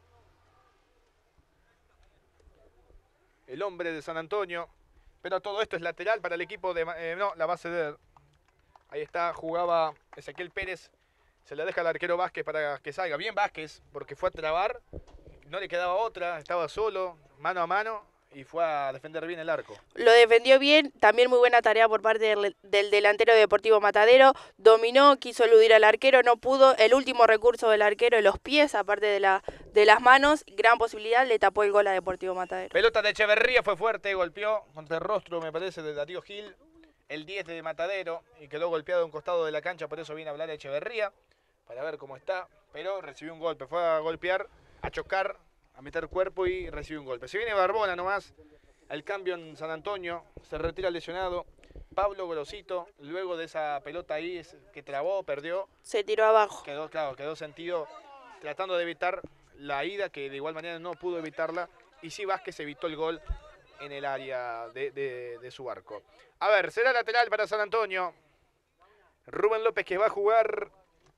El hombre de San Antonio. Pero todo esto es lateral para el equipo de... no, la va a ceder. Ahí está, jugaba Ezequiel Pérez. Se la deja al arquero Vázquez para que salga. Bien Vázquez, porque fue a trabar. No le quedaba otra, estaba solo, mano a mano. Y fue a defender bien el arco. Lo defendió bien, también muy buena tarea por parte del delantero de Deportivo Matadero. Dominó, quiso eludir al arquero, no pudo. El último recurso del arquero de los pies, aparte de las manos. Gran posibilidad, le tapó el gol a Deportivo Matadero. Pelota de Echeverría, fue fuerte, golpeó contra el rostro, me parece, de Darío Gil. El 10 de Matadero y quedó golpeado a un costado de la cancha, por eso viene a hablar a Echeverría. Para ver cómo está, pero recibió un golpe. Fue a golpear, a chocar, a meter cuerpo y recibe un golpe. Se viene Barbona nomás, al cambio en San Antonio, se retira lesionado. Pablo Gorosito, luego de esa pelota ahí que trabó, perdió. Se tiró abajo. Quedó sentido, tratando de evitar la ida, que de igual manera no pudo evitarla. Y sí Vázquez evitó el gol en el área de su arco. A ver, será lateral para San Antonio. Rubén López que va a jugar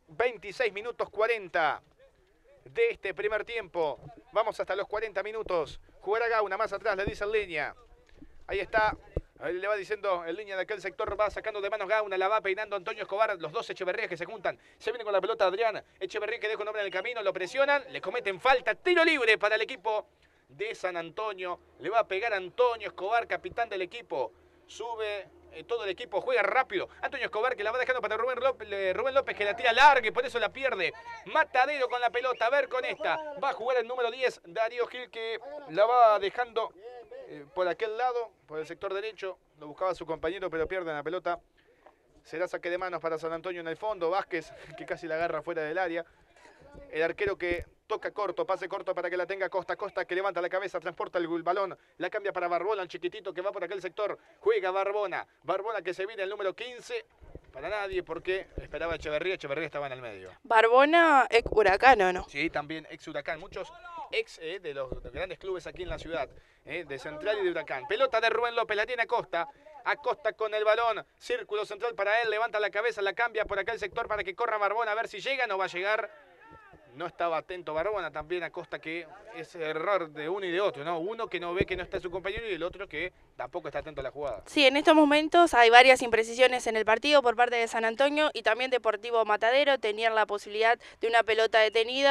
26 minutos 40. De este primer tiempo. Vamos hasta los 40 minutos. Jugará Gauna más atrás, le dice en línea. Ahí está. Ahí le va diciendo en línea de aquel sector. Va sacando de manos Gauna. La va peinando Antonio Escobar. Los dos Echeverrías que se juntan. Se viene con la pelota Adrián. Echeverría que deja un hombre en el camino. Lo presionan. Le cometen falta. Tiro libre para el equipo de San Antonio. Le va a pegar Antonio Escobar, capitán del equipo. Sube. Todo el equipo juega rápido. Antonio Escobar que la va dejando para Rubén López que la tira larga y por eso la pierde. Matadero con la pelota. A ver con esta. Va a jugar el número 10. Darío Gil que la va dejando por aquel lado, por el sector derecho. Lo buscaba su compañero pero pierden la pelota. Será saque de manos para San Antonio en el fondo. Vázquez que casi la agarra fuera del área. El arquero que toca corto, pase corto para que la tenga Costa. Costa que levanta la cabeza, transporta el balón. La cambia para Barbona, el chiquitito que va por aquel sector. Juega Barbona. Barbona que se viene el número 15. Para nadie porque esperaba Echeverría. Echeverría estaba en el medio. Barbona, ex Huracán, ¿o no? Sí, también ex Huracán. Muchos ex de los grandes clubes aquí en la ciudad. De Central y de Huracán. Pelota de Rubén López, la tiene Acosta. Acosta con el balón. Círculo central para él. Levanta la cabeza, la cambia por aquel sector para que corra Barbona. A ver si llega, no va a llegar. No estaba atento Barbona, también Acosta que es error de uno y de otro, ¿no? Uno que no ve que no está su compañero y el otro que tampoco está atento a la jugada. Sí, en estos momentos hay varias imprecisiones en el partido por parte de San Antonio y también Deportivo Matadero. Tenían la posibilidad de una pelota detenida,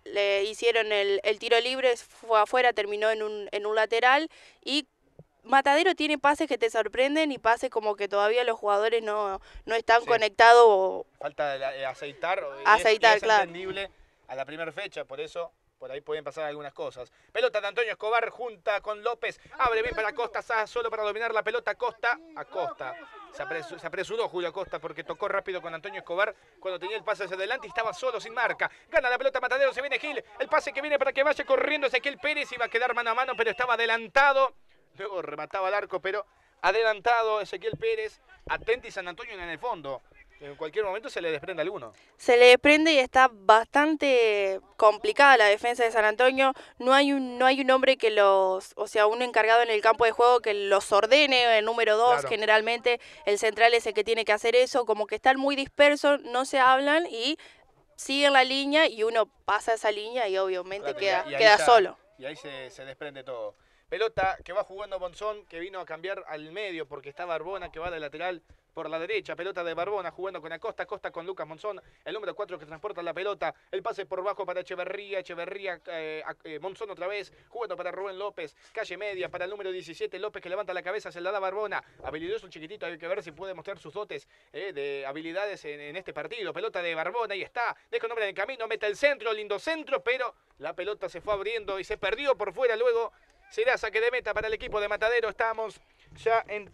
le hicieron el tiro libre, fue afuera, terminó en un lateral y Matadero tiene pases que te sorprenden y pases como que todavía los jugadores no están conectados. Falta aceitar, Aceitar, y es claro. entendible a la primera fecha, por eso por ahí pueden pasar algunas cosas. Pelota de Antonio Escobar junta con López, abre bien para Costa, Sá solo para dominar la pelota, Costa a Costa. Se apresuró Julio Costa porque tocó rápido con Antonio Escobar cuando tenía el pase hacia adelante y estaba solo sin marca. Gana la pelota Matadero, se viene Gil, el pase que viene para que vaya corriendo Ezequiel Pérez, iba a quedar mano a mano pero estaba adelantado. Luego remataba al arco, pero adelantado Ezequiel Pérez. Atenti San Antonio en el fondo. En cualquier momento se le desprende alguno. Se le desprende y está bastante complicada la defensa de San Antonio. No hay un hombre que un encargado en el campo de juego que los ordene. El número 2, Claro. generalmente el central es el que tiene que hacer eso. Como que están muy dispersos, no se hablan y siguen la línea y uno pasa esa línea y obviamente Claro, queda solo. Y ahí se desprende todo. Pelota que va jugando Monzón, que vino a cambiar al medio porque está Barbona, que va de lateral por la derecha. Pelota de Barbona jugando con Acosta, Acosta con Lucas Monzón, el número 4 que transporta la pelota. El pase por bajo para Echeverría, Monzón otra vez, jugando para Rubén López. Calle media para el número 17, López que levanta la cabeza, se la da Barbona. Habilidoso el chiquitito, hay que ver si puede mostrar sus dotes de habilidades en este partido. Pelota de Barbona, ahí está, deja un hombre en el camino, mete el centro, lindo centro, pero la pelota se fue abriendo y se perdió por fuera luego. Será saque de meta para el equipo de Matadero. Estamos ya en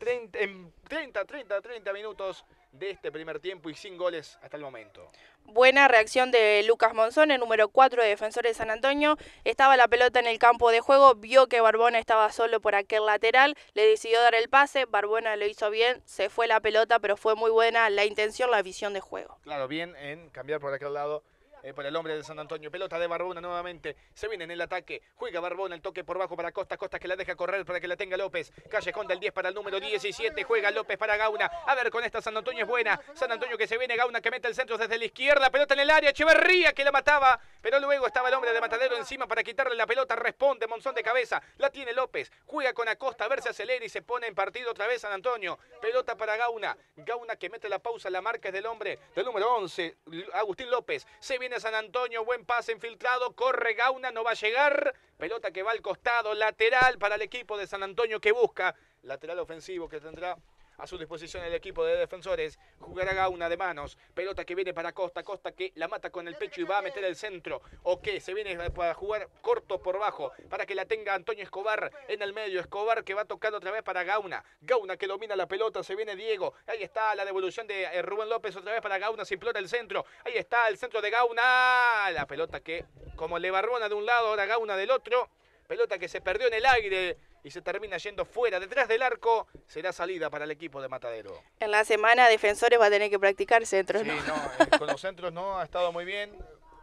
30 minutos de este primer tiempo y sin goles hasta el momento. Buena reacción de Lucas Monzón, el número 4 de Defensores de San Antonio. Estaba la pelota en el campo de juego, vio que Barbona estaba solo por aquel lateral, le decidió dar el pase, Barbona lo hizo bien, se fue la pelota, pero fue muy buena la intención, la visión de juego. Claro, bien en cambiar por aquel lado. Por el hombre de San Antonio, pelota de Barbona nuevamente, se viene en el ataque, juega Barbona, el toque por bajo para Costa, Costa que la deja correr para que la tenga López, Callejón del 10 para el número 17, juega López para Gauna, a ver con esta San Antonio es buena, San Antonio que se viene, Gauna que mete el centro desde la izquierda, pelota en el área, Echeverría que la mataba, pero luego estaba el hombre de Matadero encima para quitarle la pelota, responde Monzón de cabeza, la tiene López, juega con Acosta, a ver si acelera y se pone en partido otra vez San Antonio, pelota para Gauna, Gauna que mete la pausa, la marca es del hombre del número 11, Agustín López, se viene San Antonio, buen pase infiltrado, corre Gauna, no va a llegar, pelota que va al costado, lateral para el equipo de San Antonio que busca, lateral ofensivo que tendrá a su disposición el equipo de Defensores, jugará Gauna de manos, pelota que viene para Costa, Costa que la mata con el pecho y va a meter el centro, o que se viene para jugar corto por bajo, para que la tenga Antonio Escobar en el medio, Escobar que va tocando otra vez para Gauna, Gauna que domina la pelota, se viene Diego, ahí está la devolución de Rubén López otra vez para Gauna, se implora el centro, ahí está el centro de Gauna, la pelota que como le Barbona de un lado, ahora Gauna del otro, pelota que se perdió en el aire, y se termina yendo fuera, detrás del arco, será salida para el equipo de Matadero. En la semana Defensores va a tener que practicar centros, Sí, ¿no? Con los centros no, ha estado muy bien,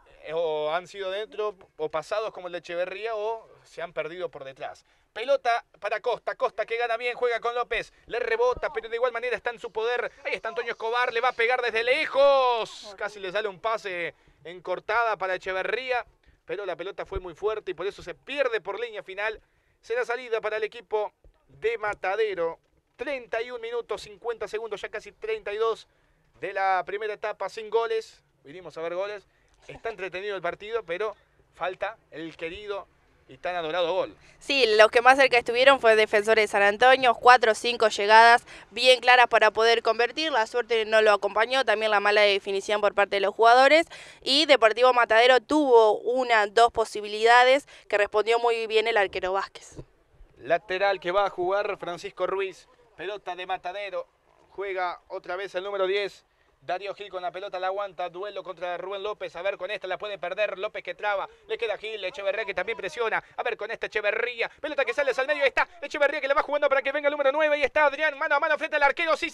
o han sido dentro, o pasados como el de Echeverría, o se han perdido por detrás. Pelota para Costa, Costa que gana bien, juega con López, le rebota, pero de igual manera está en su poder, ahí está Antonio Escobar, le va a pegar desde lejos, casi le sale un pase en cortada para Echeverría, pero la pelota fue muy fuerte y por eso se pierde por línea final. Será salida para el equipo de Matadero. 31 minutos, 50 segundos, ya casi 32 de la primera etapa sin goles. Vinimos a ver goles. Está entretenido el partido, pero falta el querido y tan adorado gol. Sí, los que más cerca estuvieron fue Defensores de San Antonio, 4 o 5 llegadas bien claras para poder convertir, la suerte no lo acompañó, también la mala definición por parte de los jugadores, y Deportivo Matadero tuvo 2 posibilidades que respondió muy bien el arquero Vázquez. Lateral que va a jugar Francisco Ruiz, pelota de Matadero, juega otra vez el número 10, Darío Gil con la pelota, la aguanta, duelo contra Rubén López, a ver con esta la puede perder, López que traba, le queda Gil, Echeverría que también presiona, a ver con esta Echeverría, pelota que sale al medio, ahí está, Echeverría que la va jugando para que venga el número 9, ahí está Adrián, mano a mano frente al arquero, sí,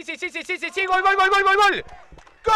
gol, gol, gol, gol, gol, gol, ¡gol!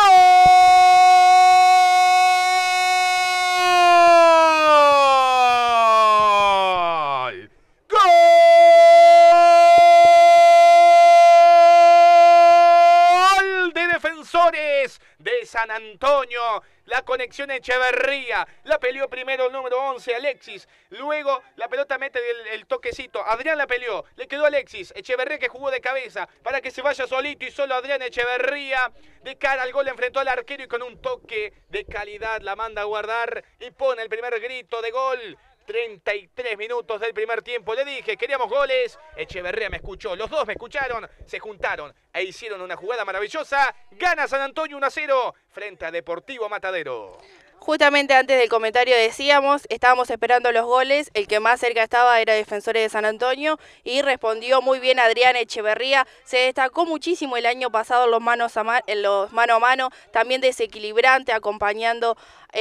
defensores de San Antonio. La conexión Echeverría. La peleó primero el número 11, Alexis. Luego la pelota mete el toquecito. Adrián la peleó. Le quedó Alexis. Echeverría que jugó de cabeza para que se vaya solito y solo Adrián Echeverría. De cara al gol enfrentó al arquero y con un toque de calidad la manda a guardar y pone el primer grito de gol. 33 minutos del primer tiempo. Le dije, queríamos goles. Echeverría me escuchó. Los dos me escucharon. Se juntaron e hicieron una jugada maravillosa. Gana San Antonio 1-0 frente a Deportivo Matadero. Justamente antes del comentario decíamos, estábamos esperando los goles, el que más cerca estaba era Defensores de San Antonio y respondió muy bien Adrián Echeverría, se destacó muchísimo el año pasado en los mano a mano, también desequilibrante, acompañando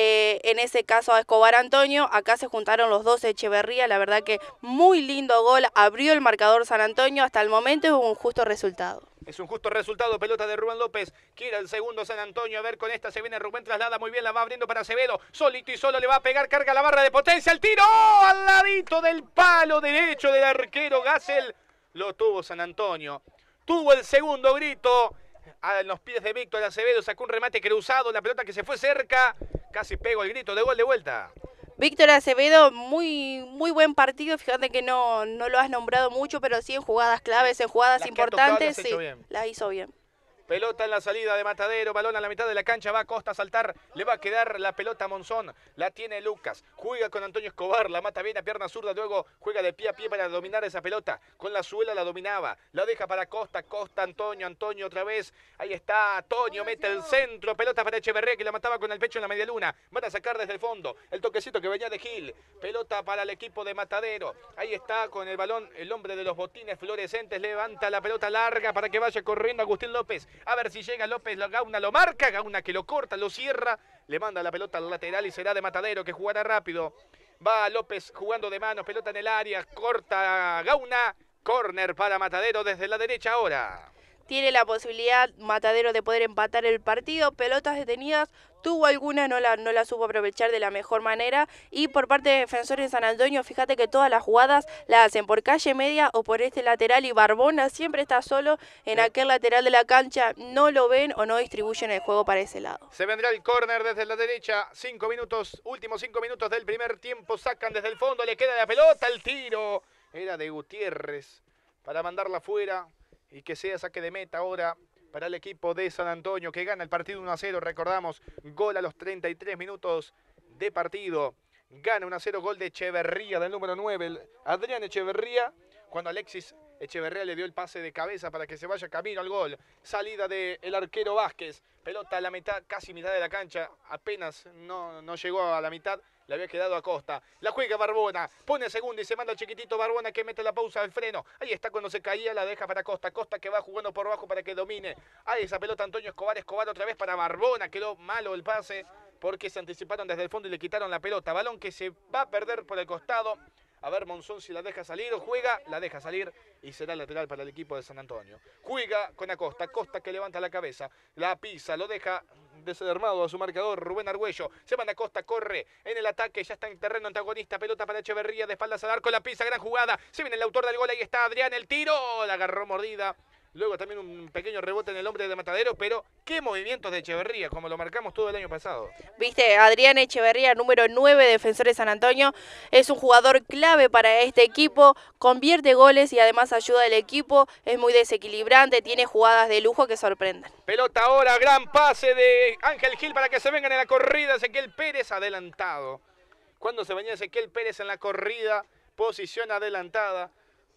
en ese caso a Escobar Antonio. Acá se juntaron los dos Echeverría, la verdad que muy lindo gol, abrió el marcador San Antonio, hasta el momento es un justo resultado. Es un justo resultado, pelota de Rubén López, quiere el segundo San Antonio, a ver con esta se viene Rubén, traslada muy bien, la va abriendo para Acevedo, solito y solo le va a pegar, carga la barra de potencia, el tiro, al ladito del palo derecho del arquero Gassel, lo tuvo San Antonio, tuvo el segundo grito, a los pies de Víctor Acevedo, sacó un remate cruzado, la pelota que se fue cerca, casi pegó el grito de gol de vuelta. Víctor Acevedo, muy buen partido, fíjate que no lo has nombrado mucho, pero sí en jugadas claves, en jugadas importantes, sí, las hizo bien. Pelota en la salida de Matadero, balón a la mitad de la cancha, va Costa a saltar, le va a quedar la pelota a Monzón, la tiene Lucas, juega con Antonio Escobar, la mata bien a pierna zurda, luego juega de pie a pie para dominar esa pelota, con la suela la dominaba, la deja para Costa, Antonio otra vez, ahí está, Antonio mete el centro, pelota para Echeverría que la mataba con el pecho en la media luna, van a sacar desde el fondo, el toquecito que venía de Gil, pelota para el equipo de Matadero, ahí está con el balón el hombre de los botines fluorescentes, levanta la pelota larga para que vaya corriendo Agustín López, a ver si llega López, Gauna lo marca, Gauna que lo corta, lo cierra, le manda la pelota al lateral y será de Matadero que jugará rápido. Va López jugando de manos, pelota en el área, corta Gauna, córner para Matadero desde la derecha ahora. Tiene la posibilidad Matadero de poder empatar el partido, pelotas detenidas, tuvo alguna, no la supo aprovechar de la mejor manera y por parte de Defensores de San Antonio, fíjate que todas las jugadas las hacen por calle media o por este lateral y Barbona siempre está solo en aquel lateral de la cancha, no lo ven o no distribuyen el juego para ese lado. Se vendrá el córner desde la derecha, 5 minutos, últimos 5 minutos del primer tiempo, sacan desde el fondo, le queda la pelota, el tiro, era de Gutiérrez para mandarla afuera. Y que sea saque de meta ahora para el equipo de San Antonio que gana el partido 1-0, recordamos, gol a los 33 minutos de partido. Gana 1-0, gol de Echeverría del número 9, Adrián Echeverría, cuando Alexis Echeverría le dio el pase de cabeza para que se vaya camino al gol. Salida del arquero Vázquez, pelota a la mitad, casi mitad de la cancha, apenas no llegó a la mitad. Le había quedado a Costa. La juega Barbona. Pone segunda y se manda el chiquitito Barbona que mete la pausa al freno. Ahí está cuando se caía, la deja para Costa. Costa que va jugando por abajo para que domine. Ahí esa pelota Antonio Escobar. Escobar otra vez para Barbona. Quedó malo el pase porque se anticiparon desde el fondo y le quitaron la pelota. Balón que se va a perder por el costado. A ver Monzón si la deja salir o juega, la deja salir y será lateral para el equipo de San Antonio. Juega con Acosta, Costa que levanta la cabeza, la pisa, lo deja desarmado a su marcador Rubén Argüello. Se manda Costa, corre en el ataque, ya está en terreno antagonista, pelota para Echeverría, de espaldas al arco, la pisa, gran jugada. Se viene el autor del gol, ahí está Adrián, el tiro, la agarró mordida. Luego también un pequeño rebote en el hombre de Matadero, pero qué movimientos de Echeverría, como lo marcamos todo el año pasado. Viste, Adrián Echeverría, número 9 de Defensores San Antonio, es un jugador clave para este equipo, convierte goles y además ayuda al equipo, es muy desequilibrante, tiene jugadas de lujo que sorprenden. Pelota ahora, gran pase de Ángel Gil para que se vengan en la corrida, Ezequiel Pérez adelantado. Cuando se venía Ezequiel Pérez en la corrida, posición adelantada.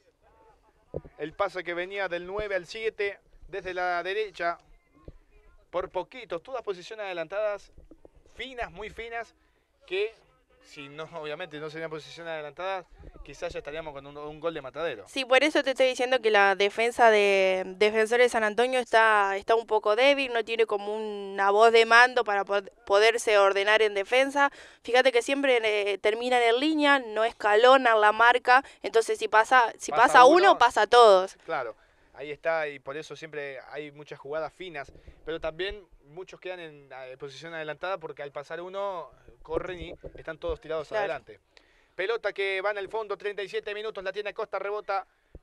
El pase que venía del 9 al 7, desde la derecha, por poquito, todas posiciones adelantadas, finas, muy finas, que si no, obviamente no serían posiciones adelantadas, quizás ya estaríamos con un gol de Matadero. Sí, por eso te estoy diciendo que la defensa de Defensores de San Antonio está un poco débil, no tiene como una voz de mando para poderse ordenar en defensa. Fíjate que siempre terminan en línea, no escalonan la marca, entonces si pasa uno, pasa a todos. Claro. Ahí está, y por eso siempre hay muchas jugadas finas, pero también muchos quedan en posición adelantada porque al pasar uno corren y están todos tirados adelante. Pelota que va en el fondo, 37 minutos, la tiene Costa, rebota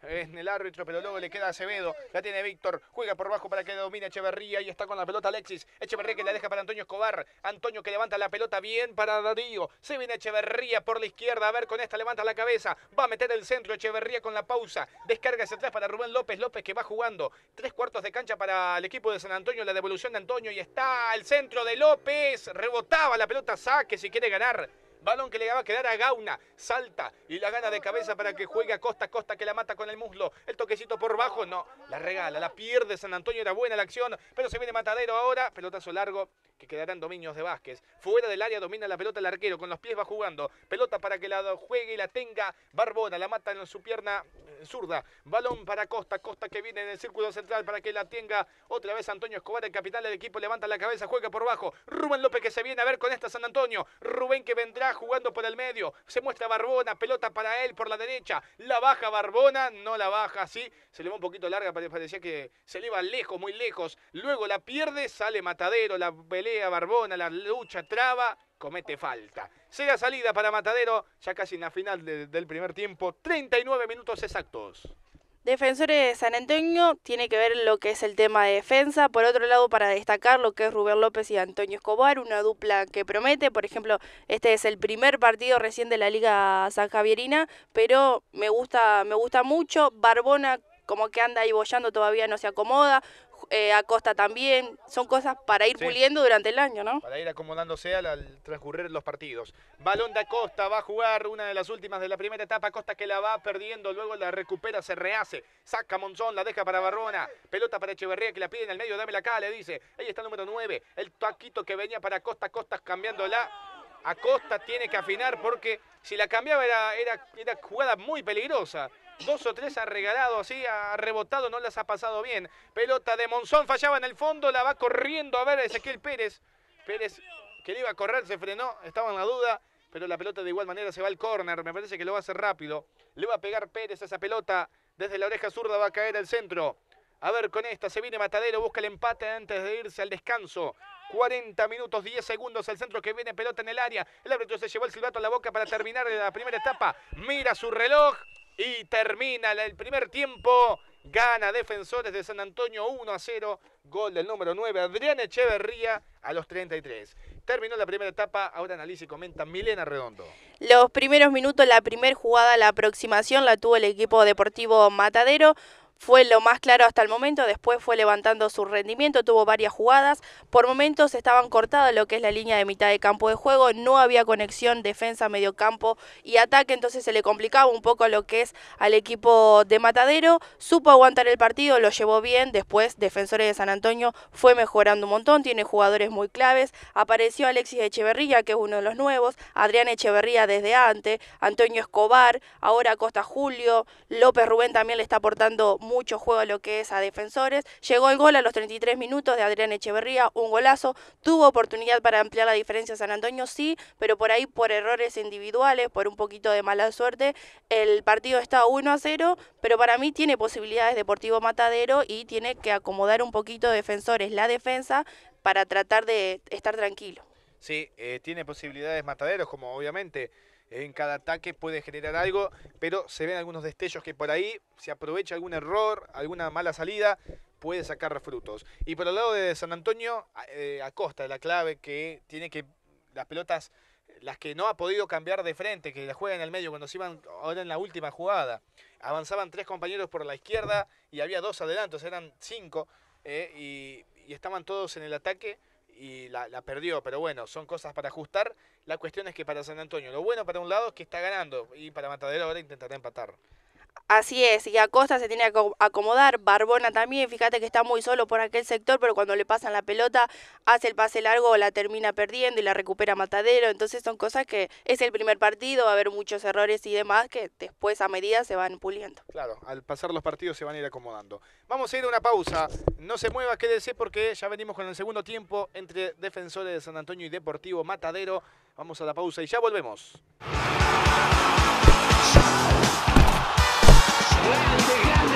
en el árbitro, pero luego le queda Acevedo. La tiene Víctor, juega por bajo para que domine Echeverría y está con la pelota Alexis. Echeverría que la deja para Antonio Escobar. Antonio que levanta la pelota bien para Darío. Se viene Echeverría por la izquierda. A ver, con esta levanta la cabeza. Va a meter el centro Echeverría con la pausa. Descarga hacia atrás para Rubén López. López que va jugando 3/4 de cancha para el equipo de San Antonio. La devolución de Antonio y está el centro de López. Rebotaba la pelota, saque si quiere ganar. Balón que le va a quedar a Gauna. Salta y la gana de cabeza para que juegue a Costa. Costa que la mata con el muslo. El toquecito por bajo. No, la regala, la pierde San Antonio. Era buena la acción, pero se viene Matadero ahora. Pelotazo largo que quedará en dominios de Vázquez. Fuera del área domina la pelota el arquero. Con los pies va jugando. Pelota para que la juegue y la tenga Barbona. La mata en su pierna zurda. Balón para Costa. Costa que viene en el círculo central para que la tenga otra vez Antonio Escobar. El capitán del equipo levanta la cabeza. Juega por bajo. Rubén López que se viene a ver con esta San Antonio. Rubén que vendrá jugando por el medio. Se muestra Barbona. Pelota para él por la derecha. La baja Barbona. No la baja así. Se le va un poquito larga. Parecía que se le iba lejos, muy lejos. Luego la pierde. Sale Matadero. La pelea Barbona. La lucha traba. Comete falta. Será salida para Matadero. Ya casi en la final del primer tiempo. 39 minutos exactos. Defensores de San Antonio tiene que ver lo que es el tema de defensa. Por otro lado, para destacar lo que es Rubén López y Antonio Escobar, una dupla que promete. Por ejemplo, este es el primer partido recién de la Liga Sanjavierina, pero me gusta mucho. Barbona como que anda ahí boyando, todavía no se acomoda. Acosta también, son cosas para ir puliendo durante el año, ¿no? Para ir acomodándose al transcurrir los partidos. Balón de Acosta, va a jugar una de las últimas de la primera etapa. Acosta que la va perdiendo, luego la recupera, se rehace. Saca Monzón, la deja para Barbona. Pelota para Echeverría que la pide en el medio, dámela acá, le dice. Ahí está el número 9, el taquito que venía para Acosta. Acosta cambiándola. Acosta tiene que afinar porque si la cambiaba era jugada muy peligrosa. 2 o 3 ha regalado así, ha rebotado, no las ha pasado bien. Pelota de Monzón, fallaba en el fondo, la va corriendo a ver Ezequiel Pérez. Pérez que le iba a correr, se frenó, estaba en la duda, pero la pelota de igual manera se va al córner, me parece que lo va a hacer rápido. Le va a pegar Pérez a esa pelota, desde la oreja zurda va a caer al centro. A ver, con esta se viene Matadero, busca el empate antes de irse al descanso. 40 minutos, 10 segundos, el centro que viene, pelota en el área. El árbitro se llevó el silbato a la boca para terminar la primera etapa. Mira su reloj y termina el primer tiempo. Gana Defensores de San Antonio 1-0. Gol del número 9, Adrián Echeverría, a los 33. Terminó la primera etapa, ahora analiza y comenta Milena Redondo. Los primeros minutos, la primera jugada, la aproximación la tuvo el equipo deportivo Matadero. Fue lo más claro hasta el momento, después fue levantando su rendimiento, tuvo varias jugadas. Por momentos estaban cortadas lo que es la línea de mitad de campo de juego, no había conexión defensa, mediocampo y ataque, entonces se le complicaba un poco lo que es al equipo de Matadero. Supo aguantar el partido, lo llevó bien, después Defensores de San Antonio fue mejorando un montón, tiene jugadores muy claves. Apareció Alexis Echeverría, que es uno de los nuevos, Adrián Echeverría desde antes, Antonio Escobar, ahora Costa Julio, López Rubén también le está aportando mucho juego a lo que es a Defensores. Llegó el gol a los 33 minutos de Adrián Echeverría, un golazo. Tuvo oportunidad para ampliar la diferencia San Antonio, sí, pero por ahí por errores individuales, por un poquito de mala suerte, el partido está 1-0, pero para mí tiene posibilidades Deportivo Matadero y tiene que acomodar un poquito Defensores la defensa para tratar de estar tranquilo. Sí, tiene posibilidades Mataderos, como obviamente en cada ataque puede generar algo, pero se ven algunos destellos que por ahí se aprovecha algún error, alguna mala salida, puede sacar frutos. Y por el lado de San Antonio, Acosta, la clave que tiene que las pelotas, las que no ha podido cambiar de frente, que la juega en el medio cuando se iban ahora en la última jugada. Avanzaban 3 compañeros por la izquierda y había 2 adelantos, eran 5 y estaban todos en el ataque. Y la perdió, pero bueno, son cosas para ajustar. La cuestión es que para San Antonio, lo bueno para un lado es que está ganando y para Matadero ahora intentará empatar. Así es, y Acosta se tiene que acomodar, Barbona también, fíjate que está muy solo por aquel sector, pero cuando le pasan la pelota, hace el pase largo, la termina perdiendo y la recupera Matadero, entonces son cosas que es el primer partido, va a haber muchos errores y demás que después a medida se van puliendo. Claro, al pasar los partidos se van a ir acomodando. Vamos a ir a una pausa, no se mueva, quédese porque ya venimos con el segundo tiempo entre Defensores de San Antonio y Deportivo Matadero. Vamos a la pausa y ya volvemos. Grande, grande,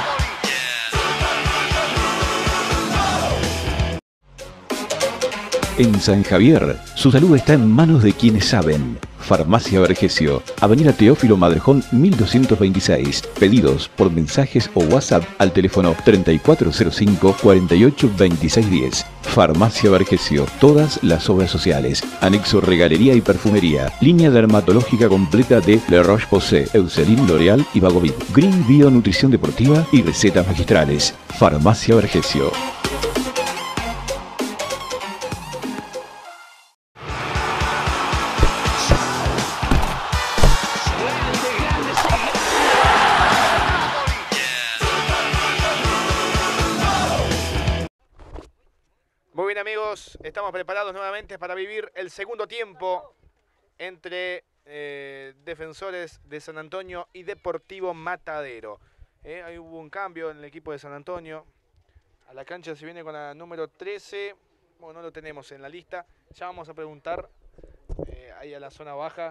sí. En San Javier, su salud está en manos de quienes saben. Farmacia Vergesio, Avenida Teófilo Madrejón 1226. Pedidos por mensajes o WhatsApp al teléfono 3405-482610. Farmacia Vergesio, todas las obras sociales. Anexo regalería y perfumería. Línea dermatológica completa de Le Roche-Posay, Eucerin, L'Oreal y Vagovit. Green Bio Nutrición Deportiva y recetas magistrales. Farmacia Vergesio. Muy bien, amigos, estamos preparados nuevamente para vivir el segundo tiempo entre Defensores de San Antonio y Deportivo Matadero. Ahí hubo un cambio en el equipo de San Antonio. A la cancha se viene con la número 13. Bueno, no lo tenemos en la lista. Ya vamos a preguntar ahí a la zona baja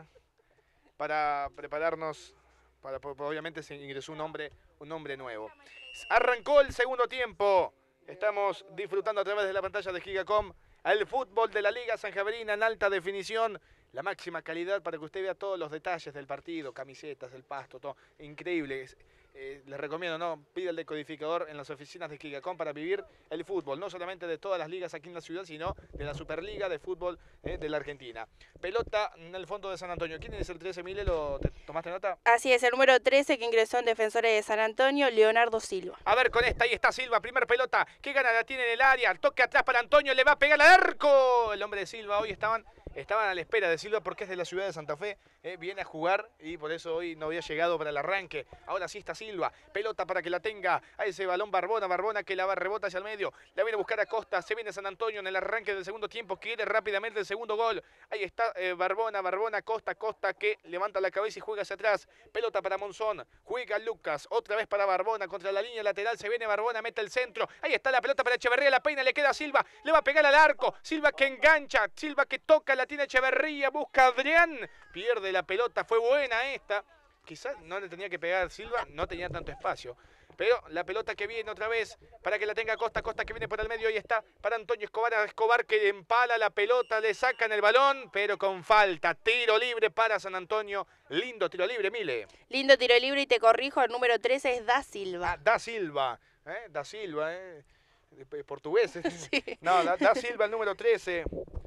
para prepararnos. Obviamente se ingresó un hombre nuevo. Arrancó el segundo tiempo. Estamos disfrutando a través de la pantalla de Gigacom el fútbol de la Liga Sanjaverina en alta definición. La máxima calidad para que usted vea todos los detalles del partido, camisetas, el pasto, todo. Increíble. Les recomiendo, ¿no? Pida el decodificador en las oficinas de Gigacom para vivir el fútbol, no solamente de todas las ligas aquí en la ciudad, sino de la Superliga de Fútbol de la Argentina. Pelota en el fondo de San Antonio. ¿Quién es el 13, Mile? ¿Tomaste nota? Así es, el número 13 que ingresó en Defensores de San Antonio, Leonardo Silva. A ver, con esta, ahí está Silva, primer pelota. ¿Qué gana? La tiene en el área. Toque atrás para Antonio, le va a pegar al arco. El hombre de Silva hoy estaban a la espera de Silva porque es de la ciudad de Santa Fe. Viene a jugar y por eso hoy no había llegado para el arranque. Ahora sí está Silva. Pelota para que la tenga a ese balón Barbona que la va rebota hacia el medio. La viene a buscar a Costa. Se viene San Antonio en el arranque del segundo tiempo. Quiere rápidamente el segundo gol. Ahí está Barbona, Costa que levanta la cabeza y juega hacia atrás. Pelota para Monzón. Juega Lucas. Otra vez para Barbona contra la línea lateral. Se viene Barbona, mete el centro. Ahí está la pelota para Echeverría. La peina, le queda a Silva. Le va a pegar al arco. Silva que engancha. Silva que toca. La tiene Echeverría. Busca a Adrián. Pierde la pelota. Fue buena esta. Quizás no le tenía que pegar Silva. No tenía tanto espacio. Pero la pelota que viene otra vez para que la tenga Costa que viene por el medio. Ahí está para Antonio Escobar que empala la pelota, le sacan el balón, pero con falta. Tiro libre para San Antonio. Lindo tiro libre, Mile. Lindo tiro libre y te corrijo, el número 13 es Da Silva. Da Silva. Da Silva, portugués. Sí. No, Da Silva, el número 13.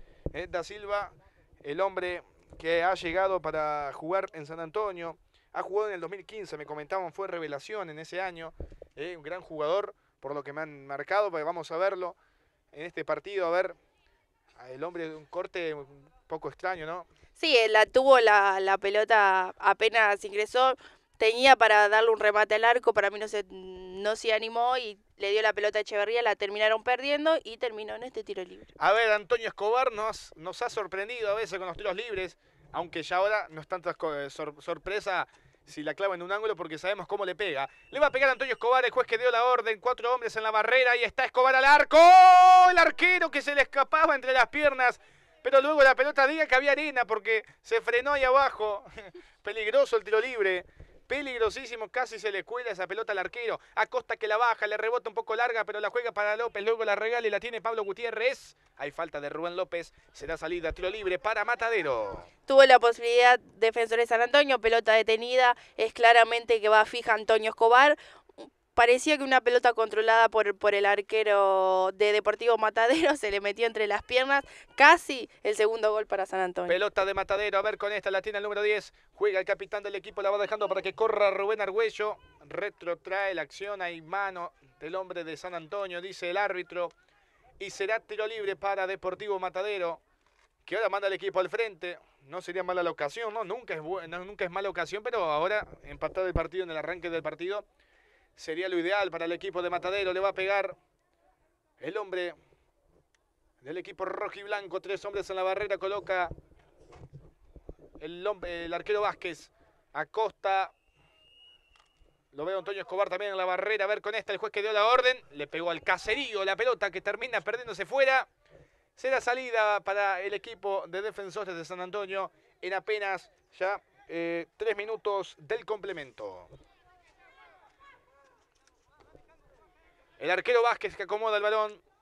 Da Silva, el hombre que ha llegado para jugar en San Antonio. Ha jugado en el 2015, me comentaban, fue revelación en ese año. Un gran jugador, por lo que me han marcado, porque vamos a verlo en este partido. A ver, el hombre de un corte un poco extraño, ¿no? Sí, tuvo la pelota apenas ingresó. Tenía para darle un remate al arco, para mí no se animó y le dio la pelota a Echeverría, la terminaron perdiendo y terminó en este tiro libre. A ver, Antonio Escobar nos ha sorprendido a veces con los tiros libres. Aunque ya ahora no es tanta sorpresa si la clava en un ángulo porque sabemos cómo le pega. Le va a pegar a Antonio Escobar, el juez que dio la orden. 4 hombres en la barrera y está Escobar al arco. El arquero que se le escapaba entre las piernas. Pero luego la pelota diga que había arena porque se frenó ahí abajo. Peligroso el tiro libre. Peligrosísimo, casi se le cuela esa pelota al arquero. Acosta que la baja, le rebota un poco larga, pero la juega para López. Luego la regala y la tiene Pablo Gutiérrez. Hay falta de Rubén López. Será salida, tiro libre para Matadero. Tuvo la posibilidad Defensores San Antonio, pelota detenida. Es claramente que va fija Antonio Escobar. Parecía que una pelota controlada por el arquero de Deportivo Matadero se le metió entre las piernas. Casi el segundo gol para San Antonio. Pelota de Matadero, a ver con esta, la tiene el número 10. Juega el capitán del equipo, la va dejando para que corra Rubén Argüello. Retrotrae la acción, hay mano del hombre de San Antonio, dice el árbitro. Y será tiro libre para Deportivo Matadero, que ahora manda el equipo al frente. No sería mala la ocasión, ¿no? Nunca es mala ocasión, pero ahora empatar el partido en el arranque del partido sería lo ideal para el equipo de Matadero. Le va a pegar el hombre del equipo rojiblanco. 3 hombres en la barrera. Coloca el arquero Vázquez. Acosta. Lo veo Antonio Escobar también en la barrera. A ver con esta, el juez que dio la orden. Le pegó al caserío la pelota que termina perdiéndose fuera. Será salida para el equipo de Defensores de San Antonio en apenas ya 3 minutos del complemento. El arquero Vázquez que acomoda el balón.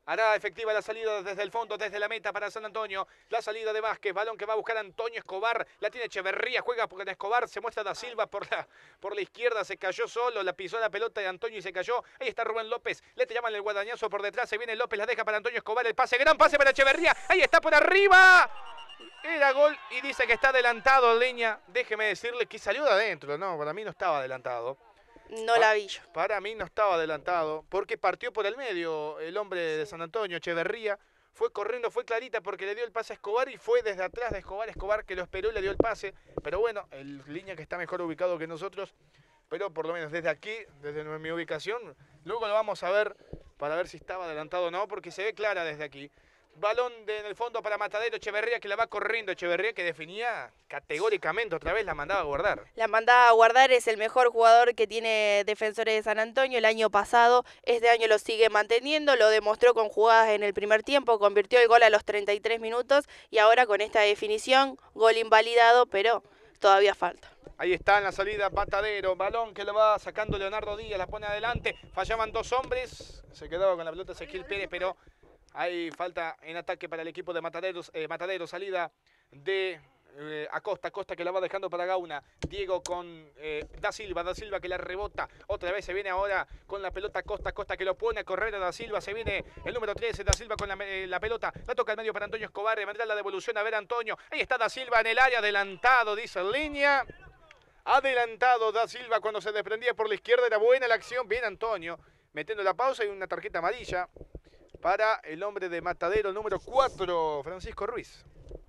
Hará efectiva la salida desde el fondo, desde la meta para San Antonio. La salida de Vázquez, balón que va a buscar Antonio Escobar. La tiene Echeverría, juega con Escobar, se muestra Da Silva por la izquierda, se cayó solo, la pisó la pelota de Antonio y se cayó. Ahí está Rubén López, le te llaman el guadañazo por detrás, se viene López, la deja para Antonio Escobar, el pase, gran pase para Echeverría. Ahí está por arriba. Era gol y dice que está adelantado Leña. Déjeme decirle que salió de adentro, no, para mí no estaba adelantado. No la vi yo. Para mí no estaba adelantado, porque partió por el medio el hombre de San Antonio, Echeverría. Fue corriendo, fue clarita porque le dio el pase a Escobar y fue desde atrás de Escobar que lo esperó y le dio el pase. Pero bueno, el Línea que está mejor ubicado que nosotros, pero por lo menos desde aquí, desde mi ubicación, luego lo vamos a ver para ver si estaba adelantado o no, porque se ve clara desde aquí. Balón en el fondo para Matadero, Echeverría que la va corriendo, Echeverría que definía categóricamente, otra vez la mandaba a guardar. La mandaba a guardar, es el mejor jugador que tiene Defensores de San Antonio el año pasado, este año lo sigue manteniendo, lo demostró con jugadas en el primer tiempo, convirtió el gol a los 33 minutos y ahora con esta definición, gol invalidado, pero todavía falta. Ahí está en la salida Matadero, balón que lo va sacando Leonardo Díaz, la pone adelante, fallaban dos hombres, se quedaba con la pelota Ezequiel Pérez, pero hay falta en ataque para el equipo de Matadero, salida de Acosta que la va dejando para Gauna. Diego con Da Silva que la rebota. Otra vez se viene ahora con la pelota Acosta que lo pone a correr a Da Silva. Se viene el número 13, Da Silva con la pelota. La toca al medio para Antonio Escobar. Vendrá la devolución a ver Antonio. Ahí está Da Silva en el área, adelantado, dice en línea. Adelantado Da Silva cuando se desprendía por la izquierda. Era buena la acción. Bien Antonio, metiendo la pausa y una tarjeta amarilla para el hombre de Matadero, número 4, Francisco Ruiz.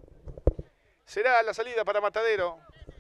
Será la salida para Matadero.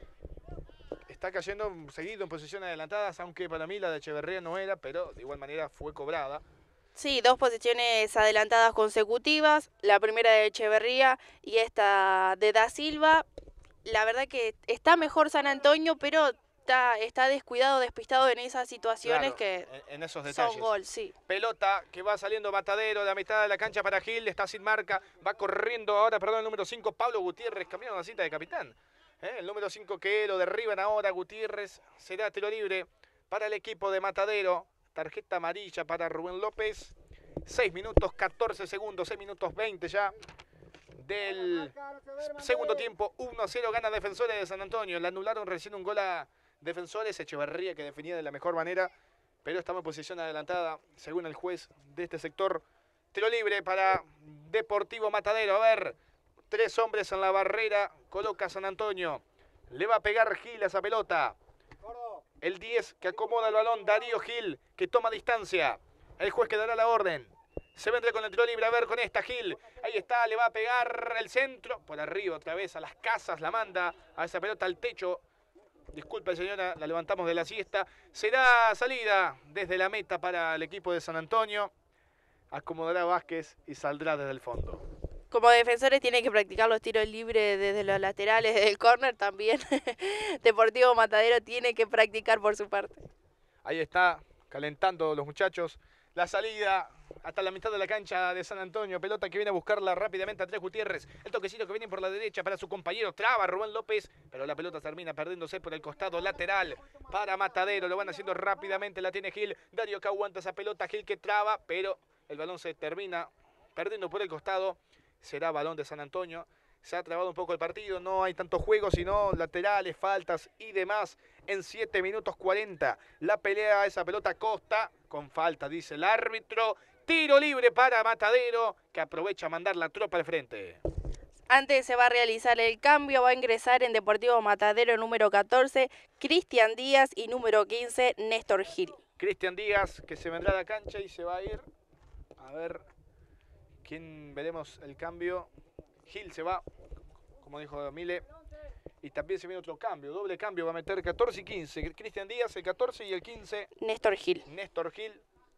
Está cayendo seguido en posiciones adelantadas, aunque para mí la de Echeverría no era, pero de igual manera fue cobrada. Sí, dos posiciones adelantadas consecutivas, la primera de Echeverría y esta de Da Silva. La verdad que está mejor San Antonio, pero está descuidado, despistado en esas situaciones, claro, que en esos detalles. Son gol, sí. Pelota que va saliendo Matadero, la mitad de la cancha para Gil, está sin marca, va corriendo ahora, perdón, el número 5, Pablo Gutiérrez, cambiando la cita de capitán. El número 5 que lo derriban ahora, Gutiérrez, será tiro libre para el equipo de Matadero, tarjeta amarilla para Rubén López, 6 minutos 14 segundos, 6 minutos 20 ya del segundo tiempo, 1-0 gana Defensores de San Antonio, le anularon recién un gol a Defensores, Echeverría que definía de la mejor manera, pero estamos en posición adelantada, según el juez de este sector. Tiro libre para Deportivo Matadero. A ver, 3 hombres en la barrera, coloca San Antonio. Le va a pegar Gil a esa pelota. El 10 que acomoda el balón, Darío Gil, que toma distancia. El juez que dará la orden. Se vendrá con el tiro libre, a ver con esta Gil. Ahí está, le va a pegar el centro. Por arriba otra vez a las casas, la manda a esa pelota al techo. Disculpe señora, la levantamos de la siesta. Será salida desde la meta para el equipo de San Antonio. Acomodará Vázquez y saldrá desde el fondo. Como Defensores tiene que practicar los tiros libres desde los laterales del córner también. Deportivo Matadero tiene que practicar por su parte. Ahí está, calentando los muchachos. La salida hasta la mitad de la cancha de San Antonio. Pelota que viene a buscarla rápidamente a Andrés Gutiérrez. El toquecito que viene por la derecha para su compañero. Traba Rubén López. Pero la pelota termina perdiéndose por el costado lateral para Matadero. Lo van haciendo rápidamente. La tiene Gil. Darío que aguanta esa pelota. Gil que traba. Pero el balón se termina perdiendo por el costado. Será balón de San Antonio. Se ha trabado un poco el partido. No hay tanto juego, sino laterales, faltas y demás. En 7 minutos 40. La pelea, esa pelota Costa. Con falta, dice el árbitro. Tiro libre para Matadero, que aprovecha a mandar la tropa al frente. Antes se va a realizar el cambio, va a ingresar en Deportivo Matadero número 14, Cristian Díaz y número 15, Néstor Gil. Cristian Díaz, que se vendrá a la cancha y se va a ir. A ver, ¿quién veremos el cambio? Gil se va, como dijo Mile. Y también se viene otro cambio, doble cambio, va a meter 14 y 15. Cristian Díaz, el 14 y el 15. Néstor Gil. Néstor Gil.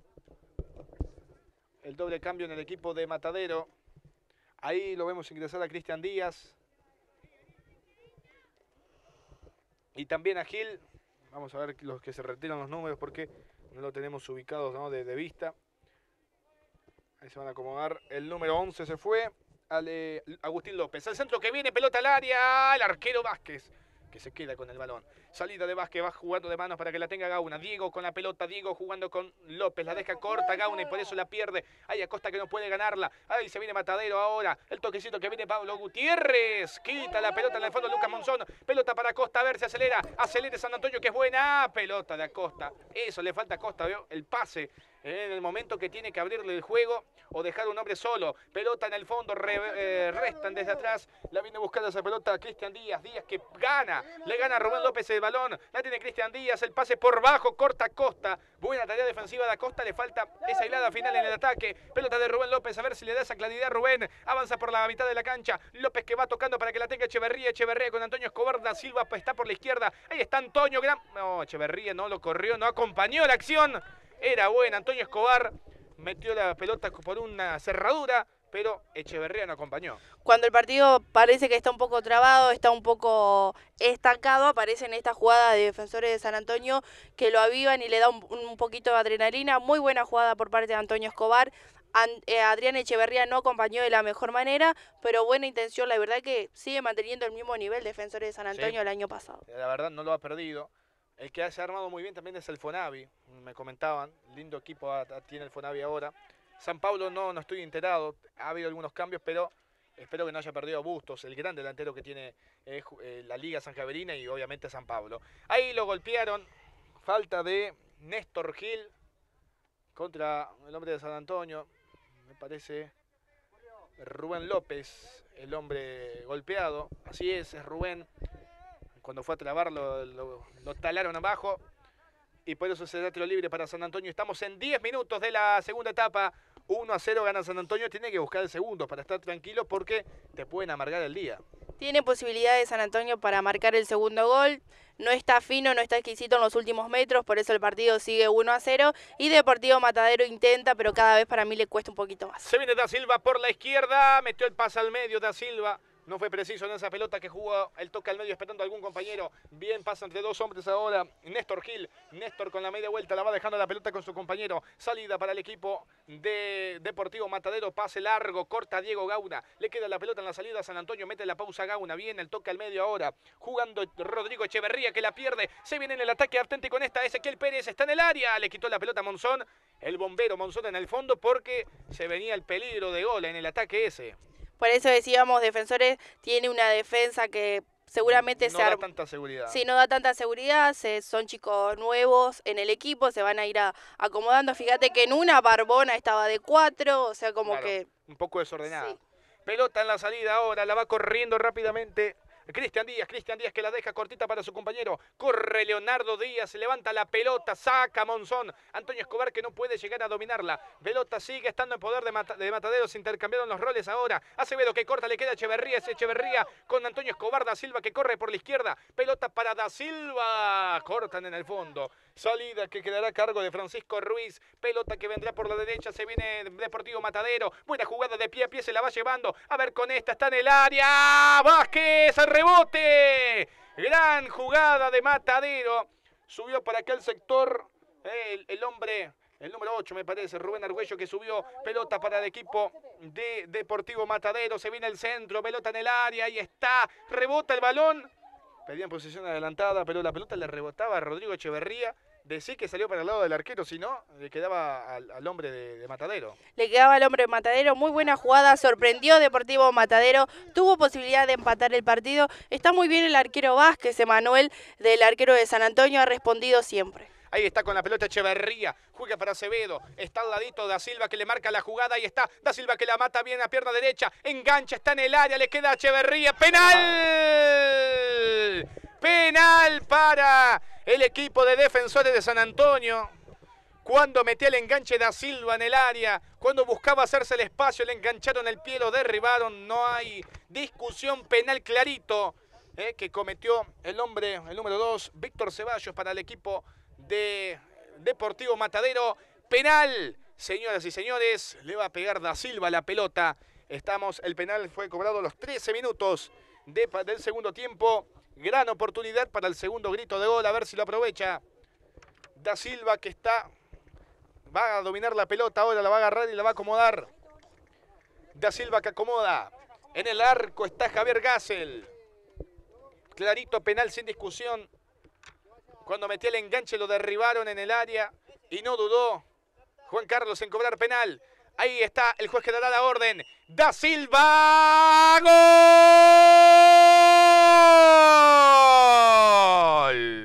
El doble cambio en el equipo de Matadero. Ahí lo vemos ingresar a Cristian Díaz. Y también a Gil. Vamos a ver los que se retiran los números porque no lo tenemos ubicados, ¿no? de vista. Ahí se van a acomodar. El número 11 se fue. Agustín López. El centro que viene, pelota al área. El arquero Vázquez. que se queda con el balón. Salida de Vázquez, va jugando de manos para que la tenga Gauna. Diego con la pelota, Diego jugando con López, la deja corta Gauna y por eso la pierde. Ahí Acosta que no puede ganarla. Ahí se viene Matadero ahora. El toquecito que viene Pablo Gutiérrez. Quita la pelota en el fondo Lucas Monzón. Pelota para Acosta, a ver si acelera. Acelera San Antonio que es buena. Pelota de Acosta. Eso le falta a Acosta, ¿vio? El pase en el momento que tiene que abrirle el juego o dejar un hombre solo. Pelota en el fondo, restan desde atrás. La viene buscando esa pelota Cristian Díaz. Díaz que gana, le gana a Rubén López el balón. La tiene Cristian Díaz, el pase por bajo, corta Acosta. Buena tarea defensiva de Acosta, le falta esa hilada final en el ataque. Pelota de Rubén López, a ver si le da esa claridad a Rubén. Avanza por la mitad de la cancha. López que va tocando para que la tenga Echeverría. Echeverría con Antonio Escobar. Da Silva está por la izquierda. Ahí está Antonio. No, Echeverría no lo corrió, no acompañó la acción. Era buena, Antonio Escobar metió la pelota por una cerradura, pero Echeverría no acompañó. Cuando el partido parece que está un poco trabado, está un poco estancado, aparecen estas jugadas de defensores de San Antonio que lo avivan y le da un poquito de adrenalina. Muy buena jugada por parte de Antonio Escobar. Adrián Echeverría no acompañó de la mejor manera, pero buena intención. La verdad que sigue manteniendo el mismo nivel defensores de San Antonio el año pasado. La verdad no lo ha perdido. El que se ha armado muy bien también es el Fonavi, me comentaban, lindo equipo tiene el Fonavi ahora. San Pablo no estoy enterado, ha habido algunos cambios, pero espero que no haya perdido a Bustos, el gran delantero que tiene la Liga Sanjaverina y obviamente San Pablo. Ahí lo golpearon, falta de Néstor Gil contra el hombre de San Antonio, me parece Rubén López, el hombre golpeado, así es Rubén. Cuando fue a trabar lo talaron abajo y por eso se da tiro libre para San Antonio. Estamos en 10 minutos de la segunda etapa. 1-0 gana San Antonio. Tiene que buscar el segundo para estar tranquilo porque te pueden amargar el día. Tiene posibilidades San Antonio para marcar el segundo gol. No está fino, no está exquisito en los últimos metros, por eso el partido sigue 1-0. Y Deportivo Matadero intenta, pero cada vez para mí le cuesta un poquito más. Se viene Da Silva por la izquierda, metió el pase al medio Da Silva. No fue preciso en esa pelota que jugó, el toque al medio esperando a algún compañero. Bien, pasa entre dos hombres ahora. Néstor Gil, Néstor con la media vuelta, la va dejando la pelota con su compañero. Salida para el equipo de Deportivo Matadero, pase largo, corta Diego Gauna. Le queda la pelota en la salida, San Antonio mete la pausa Gauna. Bien, el toque al medio ahora. Jugando Rodrigo Echeverría que la pierde. Se viene en el ataque atente con esta. Ezequiel Pérez está en el área. Le quitó la pelota a Monzón. El bombero Monzón en el fondo porque se venía el peligro de gol en el ataque ese. Por eso decíamos, Defensores tiene una defensa que seguramente no da tanta seguridad. Sí, no da tanta seguridad, son chicos nuevos en el equipo, se van a ir acomodando. Fíjate que en una Barbona estaba de 4, o sea, como claro, que... un poco desordenada. Sí. Pelota en la salida ahora, la va corriendo rápidamente Cristian Díaz que la deja cortita para su compañero. Corre Leonardo Díaz, se levanta la pelota, saca Monzón. Antonio Escobar que no puede llegar a dominarla. Pelota sigue estando en poder de Matadero, se intercambiaron los roles ahora. Acevedo que corta, le queda Echeverría, es Echeverría con Antonio Escobar, Da Silva que corre por la izquierda. Pelota para Da Silva, cortan en el fondo. Salida que quedará a cargo de Francisco Ruiz. Pelota que vendrá por la derecha, se viene Deportivo Matadero. Buena jugada de pie a pie, se la va llevando. A ver con esta, está en el área. Vázquez, al rebote. Gran jugada de Matadero. Subió para aquel sector el hombre, el número 8 me parece, Rubén Argüello que subió. Pelota para el equipo de Deportivo Matadero. Se viene el centro, pelota en el área. Ahí está, rebota el balón. Pedían posición adelantada, pero la pelota le rebotaba a Rodrigo Echeverría. Decí que salió para el lado del arquero, si no, le quedaba al hombre de Matadero. Le quedaba al hombre de Matadero, muy buena jugada, sorprendió Deportivo Matadero, tuvo posibilidad de empatar el partido. Está muy bien el arquero Vázquez, Emanuel, del arquero de San Antonio, ha respondido siempre. Ahí está con la pelota Echeverría, juega para Acevedo, está al ladito Da Silva que le marca la jugada, ahí está Da Silva que la mata bien a pierna derecha, engancha, está en el área, le queda a Echeverría, ¡penal! Penal para el equipo de Defensores de San Antonio. Cuando metía el enganche Da Silva en el área, cuando buscaba hacerse el espacio, le engancharon el pie, lo derribaron, no hay discusión, penal clarito que cometió el hombre, el número 2, Víctor Ceballos para el equipo de Deportivo Matadero. Penal, señoras y señores, le va a pegar Da Silva la pelota. El penal fue cobrado a los 13 minutos del segundo tiempo. Gran oportunidad para el segundo grito de gol, a ver si lo aprovecha. Da Silva que va a dominar la pelota, ahora la va a agarrar y la va a acomodar. Da Silva que acomoda. En el arco está Javier Gassel. clarito, penal sin discusión. Cuando metía el enganche lo derribaron en el área y no dudó Juan Carlos en cobrar penal. Ahí está el juez que dará la orden. Da Silva. ¡Gol!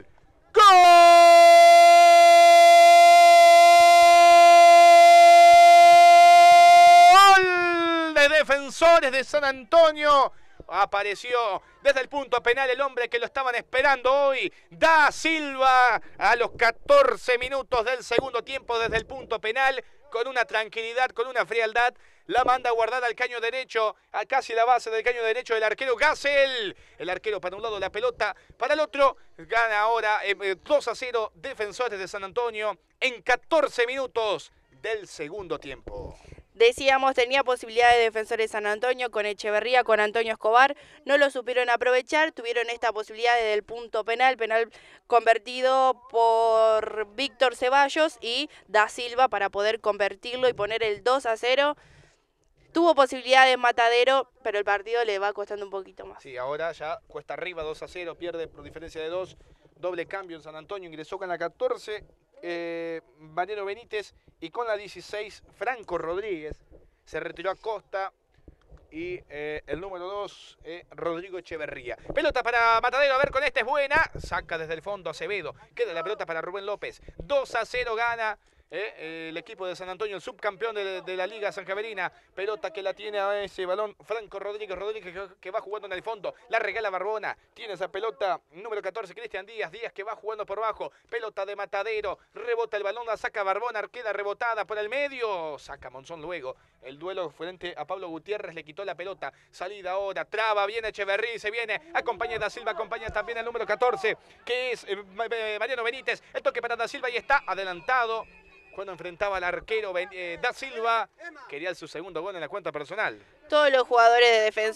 ¡Gol! De Defensores de San Antonio. Apareció desde el punto penal el hombre que lo estaban esperando hoy. Da Silva a los 14 minutos del segundo tiempo desde el punto penal. Con una tranquilidad, con una frialdad, la manda guardada al caño derecho, a casi la base del caño derecho del arquero Gassel. El arquero para un lado, la pelota para el otro. Gana ahora 2-0 Defensores de San Antonio en 14 minutos del segundo tiempo. Decíamos, tenía posibilidad de Defensores San Antonio con Echeverría, con Antonio Escobar. No lo supieron aprovechar, tuvieron esta posibilidad desde el punto penal convertido por Víctor Ceballos y Da Silva para poder convertirlo y poner el 2-0. Tuvo posibilidades Matadero, pero el partido le va costando un poquito más. Sí, ahora ya cuesta arriba 2-0, pierde por diferencia de 2. Doble cambio en San Antonio, ingresó con la 14. Mariano Benítez y con la 16 Franco Rodríguez. Se retiró a Costa y el número 2 Rodrigo Echeverría. Pelota para Matadero, a ver, con esta es buena. Saca desde el fondo Acevedo. Queda la pelota para Rubén López. 2-0 gana el equipo de San Antonio, el subcampeón de la Liga Sanjaverina. Pelota que la tiene a ese balón Franco Rodríguez que va jugando en el fondo, la regala Barbona, tiene esa pelota número 14 Cristian Díaz que va jugando por bajo, pelota de Matadero, rebota el balón, la saca Barbona, queda rebotada por el medio, saca Monzón luego, el duelo frente a Pablo Gutiérrez, le quitó la pelota, salida ahora, traba, viene Echeverría, se viene, acompaña Da Silva, acompaña también el número 14 que es Mariano Benítez, el toque para Da Silva y está adelantado. Cuando enfrentaba al arquero Da Silva, quería su segundo gol en la cuenta personal. Todos los jugadores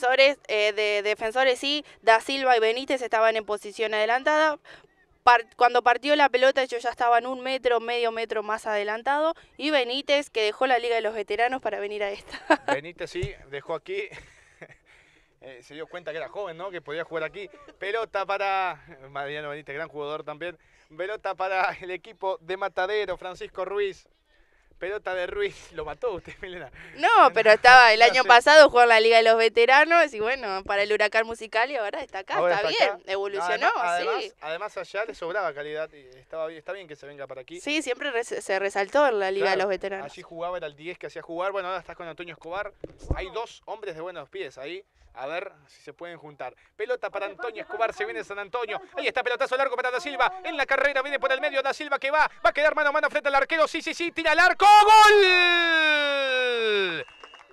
de Defensores sí, Da Silva y Benítez estaban en posición adelantada. Cuando partió la pelota ellos ya estaban medio metro más adelantado. Y Benítez, que dejó la Liga de los Veteranos para venir a esta. Benítez sí, dejó aquí. Se dio cuenta que era joven, ¿no? Que podía jugar aquí. Pelota para Mariano Benítez, gran jugador también. Pelota para el equipo de Matadero, Francisco Ruiz. Pelota de Ruiz. ¿Lo mató usted, Milena? No, pero estaba el año pasado, jugó en la Liga de los Veteranos y bueno, para el Huracán Musical y ahora está acá, ahora está bien, acá. Evolucionó, sí. Además allá le sobraba calidad y está bien que se venga para aquí. Sí, siempre se resaltó en la Liga de los Veteranos. Allí jugaba, era el 10 que hacía jugar. Bueno, ahora está con Antonio Escobar. Hay dos hombres de buenos pies ahí. A ver si se pueden juntar. Pelota para Antonio Escobar, se viene San Antonio. Ahí está, pelotazo largo para Da Silva. En la carrera viene por el medio Da Silva que va a quedar mano a mano frente al arquero. Sí, tira al arco. ¡Gol!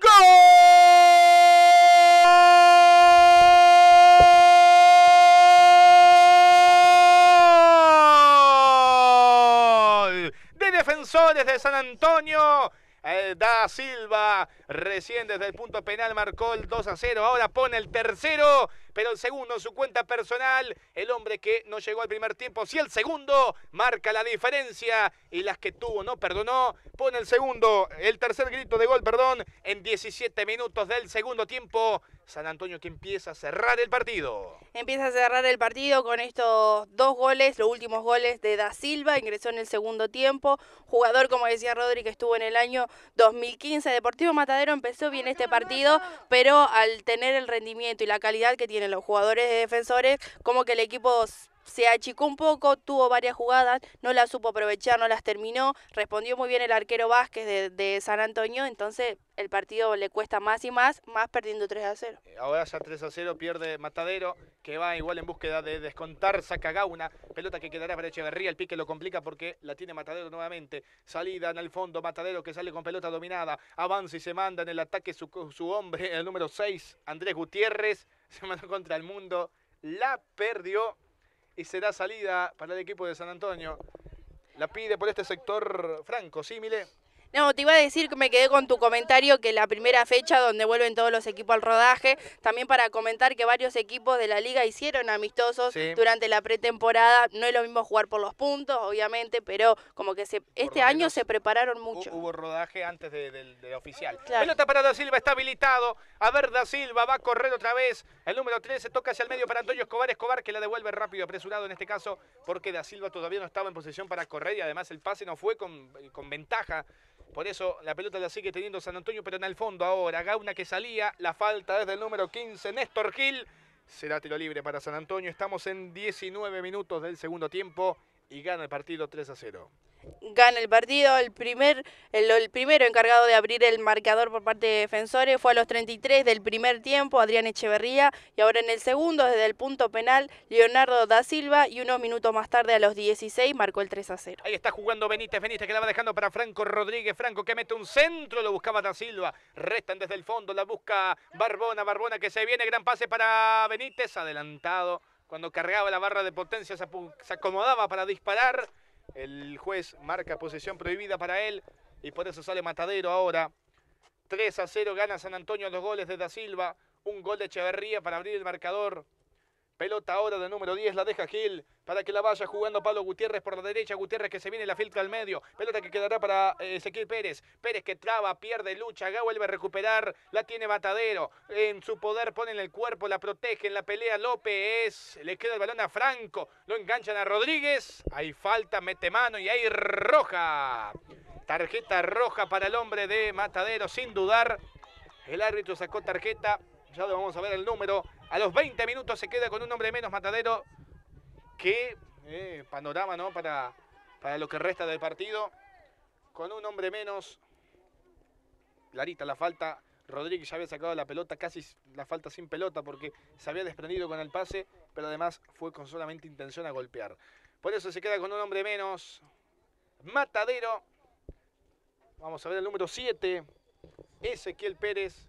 ¡Gol! De Defensores de San Antonio. Da Silva recién desde el punto penal marcó el 2-0, ahora pone el tercero, pero el segundo en su cuenta personal, el hombre que no llegó al primer tiempo, sí el segundo, marca la diferencia y las que tuvo no perdonó, pone el tercer grito de gol, en 17 minutos del segundo tiempo. San Antonio que empieza a cerrar el partido. Empieza a cerrar el partido con estos dos goles, los últimos goles de Da Silva, ingresó en el segundo tiempo. Jugador, como decía Rodri, que estuvo en el año 2015. Deportivo Matadero empezó bien este partido, pero al tener el rendimiento y la calidad que tienen los jugadores de Defensores, como que el equipo se achicó un poco, tuvo varias jugadas, no las supo aprovechar, no las terminó, respondió muy bien el arquero Vázquez de San Antonio, entonces el partido le cuesta más y más perdiendo 3-0. Ahora ya 3-0 pierde Matadero, que va igual en búsqueda de descontar, saca Gauna, pelota que quedará para Echeverría, el pique lo complica porque la tiene Matadero nuevamente, salida en el fondo, Matadero que sale con pelota dominada, avanza y se manda en el ataque su hombre, el número 6, Andrés Gutiérrez, se mandó contra el mundo, la perdió. Y será salida para el equipo de San Antonio. La pide por este sector Franco, ¿sí, Mile? No, te iba a decir que me quedé con tu comentario que la primera fecha donde vuelven todos los equipos al rodaje, también para comentar que varios equipos de la liga hicieron amistosos durante la pretemporada. No es lo mismo jugar por los puntos, obviamente, pero como que este año se prepararon mucho. Hubo rodaje antes de oficial. Claro. Pelota para Da Silva, está habilitado. A ver, Da Silva va a correr otra vez. El número 13 toca hacia el medio para Antonio Escobar. Escobar que la devuelve rápido, apresurado en este caso, porque Da Silva todavía no estaba en posición para correr y además el pase no fue con ventaja. Por eso la pelota la sigue teniendo San Antonio, pero en el fondo ahora. Gauna que salía, la falta desde el número 15, Néstor Gil. Será tiro libre para San Antonio. Estamos en 19 minutos del segundo tiempo y gana el partido 3-0. Gana el partido, el primero encargado de abrir el marcador por parte de Defensores fue a los 33 del primer tiempo, Adrián Echeverría, y ahora en el segundo, desde el punto penal, Leonardo da Silva, y unos minutos más tarde, a los 16, marcó el 3-0. Ahí está jugando Benítez que la va dejando para Franco Rodríguez, Franco que mete un centro, lo buscaba da Silva, restan desde el fondo, la busca Barbona que se viene, gran pase para Benítez, adelantado, cuando cargaba la barra de potencia se acomodaba para disparar. El juez marca posesión prohibida para él y por eso sale Matadero ahora. 3-0 gana San Antonio, 2 goles de da Silva, un gol de Echeverría para abrir el marcador. Pelota ahora de número 10, la deja Gil para que la vaya jugando Pablo Gutiérrez por la derecha. Gutiérrez que se viene, la filtra al medio. Pelota que quedará para Ezequiel Pérez. Pérez que traba, pierde, lucha, vuelve a recuperar. La tiene Matadero. En su poder pone en el cuerpo, la protege en la pelea López. Le queda el balón a Franco. Lo enganchan a Rodríguez. Hay falta, mete mano y hay roja. Tarjeta roja para el hombre de Matadero, sin dudar. El árbitro sacó tarjeta. Ya lo vamos a ver el número. A los 20 minutos se queda con un hombre menos Matadero. Qué panorama, ¿no? Para lo que resta del partido. Con un hombre menos. Clarita la falta. Rodríguez ya había sacado la pelota, casi la falta sin pelota porque se había desprendido con el pase, pero además fue con solamente intención a golpear. Por eso se queda con un hombre menos. Matadero. Vamos a ver el número 7. Ezequiel Pérez.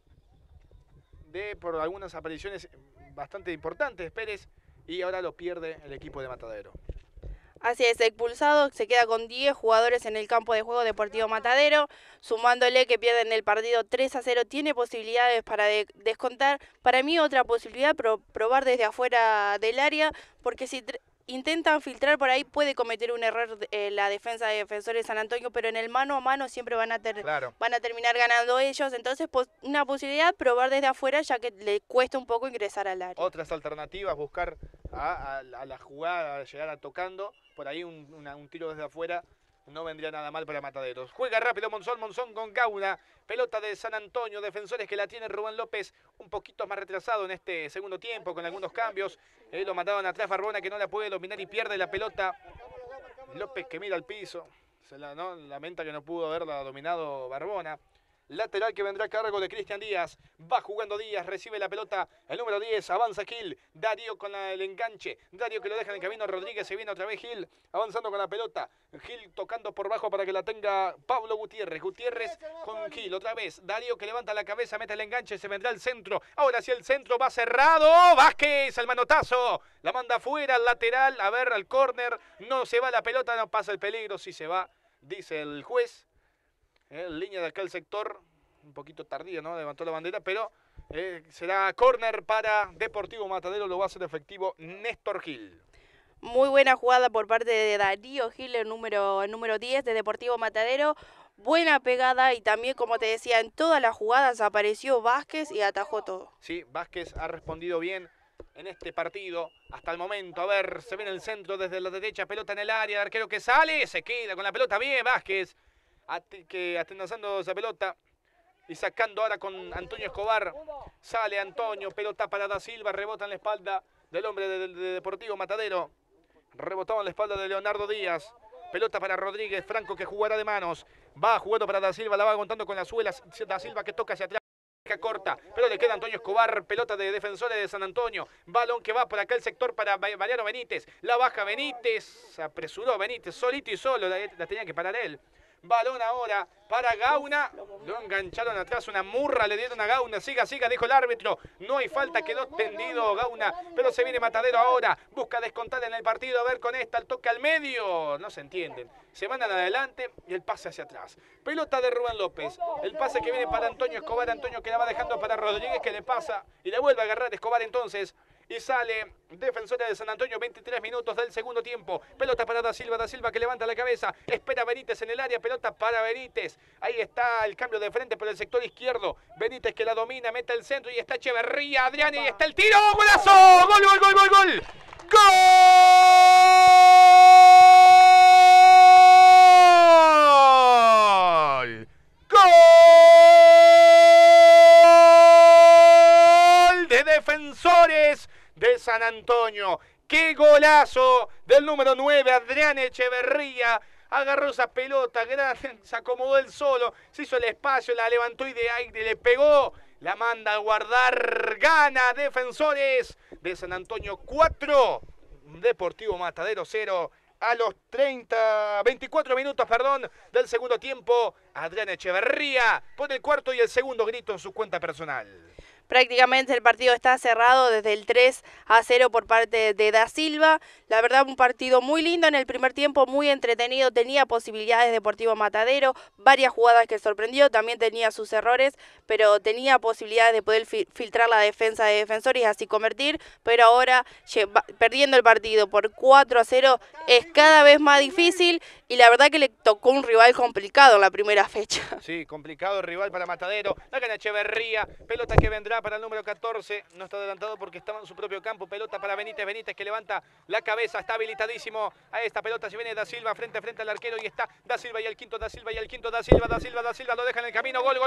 Por algunas apariciones bastante importantes, Pérez, y ahora lo pierde el equipo de Matadero. Así es, expulsado, se queda con 10 jugadores en el campo de juego Deportivo Matadero, sumándole que pierden el partido 3-0, tiene posibilidades para descontar. Para mí otra posibilidad, probar desde afuera del área, porque si intentan filtrar por ahí puede cometer un error la defensa de Defensores San Antonio, pero en el mano a mano siempre van a terminar ganando ellos. Entonces una posibilidad, probar desde afuera, ya que le cuesta un poco ingresar al área. Otras alternativas, buscar a la jugada, a llegar a tocando, por ahí un tiro desde afuera no vendría nada mal para Mataderos. Juega rápido Monzón con Gauna. Pelota de San Antonio, Defensores que la tiene Rubén López un poquito más retrasado en este segundo tiempo con algunos cambios. Lo mandaron atrás Barbona que no la puede dominar y pierde la pelota. López que mira al piso. Lamenta que no pudo haberla dominado Barbona. Lateral que vendrá a cargo de Cristian Díaz. Va jugando Díaz, recibe la pelota. El número 10, avanza Gil. Darío con el enganche. Darío que lo deja en el camino. Rodríguez se viene otra vez Gil. Avanzando con la pelota. Gil tocando por bajo para que la tenga Pablo Gutiérrez. Gutiérrez con Gil otra vez. Darío que levanta la cabeza, mete el enganche. Se vendrá el centro. Ahora sí el centro va cerrado. Vázquez, el manotazo. La manda afuera, al lateral. A ver, al córner. No se va la pelota, no pasa el peligro. Sí se va, dice el juez. En línea de acá el sector, un poquito tardío, ¿no? Levantó la bandera, pero será córner para Deportivo Matadero, lo va a hacer efectivo Néstor Gil. Muy buena jugada por parte de Darío Gil, el número 10 de Deportivo Matadero. Buena pegada y también, como te decía, en todas las jugadas apareció Vázquez y atajó todo. Sí, Vázquez ha respondido bien en este partido hasta el momento. A ver, se viene el centro desde la derecha, pelota en el área, el arquero que sale, se queda con la pelota bien Vázquez. Atenazando esa pelota y sacando ahora con Antonio Escobar. Sale Antonio, pelota para da Silva, rebota en la espalda del hombre de Deportivo Matadero. Rebotaba en la espalda de Leonardo Díaz. Pelota para Rodríguez, Franco que jugará de manos. Va jugando para da Silva, la va aguantando con las suelas. Da Silva que toca hacia atrás. Corta, pero le queda Antonio Escobar, pelota de Defensores de San Antonio, balón que va por acá el sector para Mariano Benítez, la baja Benítez, se apresuró Benítez, solito y solo, la tenía que parar él. Balón ahora para Gauna. Lo engancharon atrás, una murra le dieron a Gauna. Siga, dijo el árbitro. No hay falta, quedó tendido Gauna. Pero se viene Matadero ahora. Busca descontar en el partido. A ver con esta, el toque al medio. No se entienden. Se mandan adelante y el pase hacia atrás. Pelota de Rubén López. El pase que viene para Antonio Escobar. Antonio que la va dejando para Rodríguez, que le pasa y le vuelve a agarrar Escobar entonces. Y sale Defensores de San Antonio, 23 minutos del segundo tiempo. Pelota para Da Silva que levanta la cabeza. Espera Benítez en el área, pelota para Benítez. Ahí está el cambio de frente por el sector izquierdo. Benítez que la domina, mete el centro y está Echeverría, Adrián, y está el tiro. ¡Golazo! ¡Gol! ¡Gol! ¡Gol de Defensores de San Antonio! ¡Qué golazo del número 9, Adrián Echeverría! Agarró esa pelota, se acomodó él solo, se hizo el espacio, la levantó y de aire le pegó. La manda a guardar, gana Defensores de San Antonio 4, Deportivo Matadero 0. A los 24 minutos, del segundo tiempo, Adrián Echeverría pone el cuarto y el segundo grito en su cuenta personal. Prácticamente el partido está cerrado desde el 3-0 por parte de Da Silva. La verdad, un partido muy lindo en el primer tiempo, muy entretenido. Tenía posibilidades Deportivo Matadero, varias jugadas que sorprendió, también tenía sus errores, pero tenía posibilidades de poder filtrar la defensa de Defensores y así convertir. Pero ahora, perdiendo el partido por 4-0, es cada vez más difícil y la verdad que le tocó un rival complicado en la primera fecha. Sí, complicado el rival para Matadero. La gana Echeverría, pelota que vendrá para el número 14, no está adelantado porque estaba en su propio campo, pelota para Benítez que levanta la cabeza, está habilitadísimo a esta pelota, se viene Da Silva frente a frente al arquero y está Da Silva y el quinto, Da Silva lo deja en el camino, gol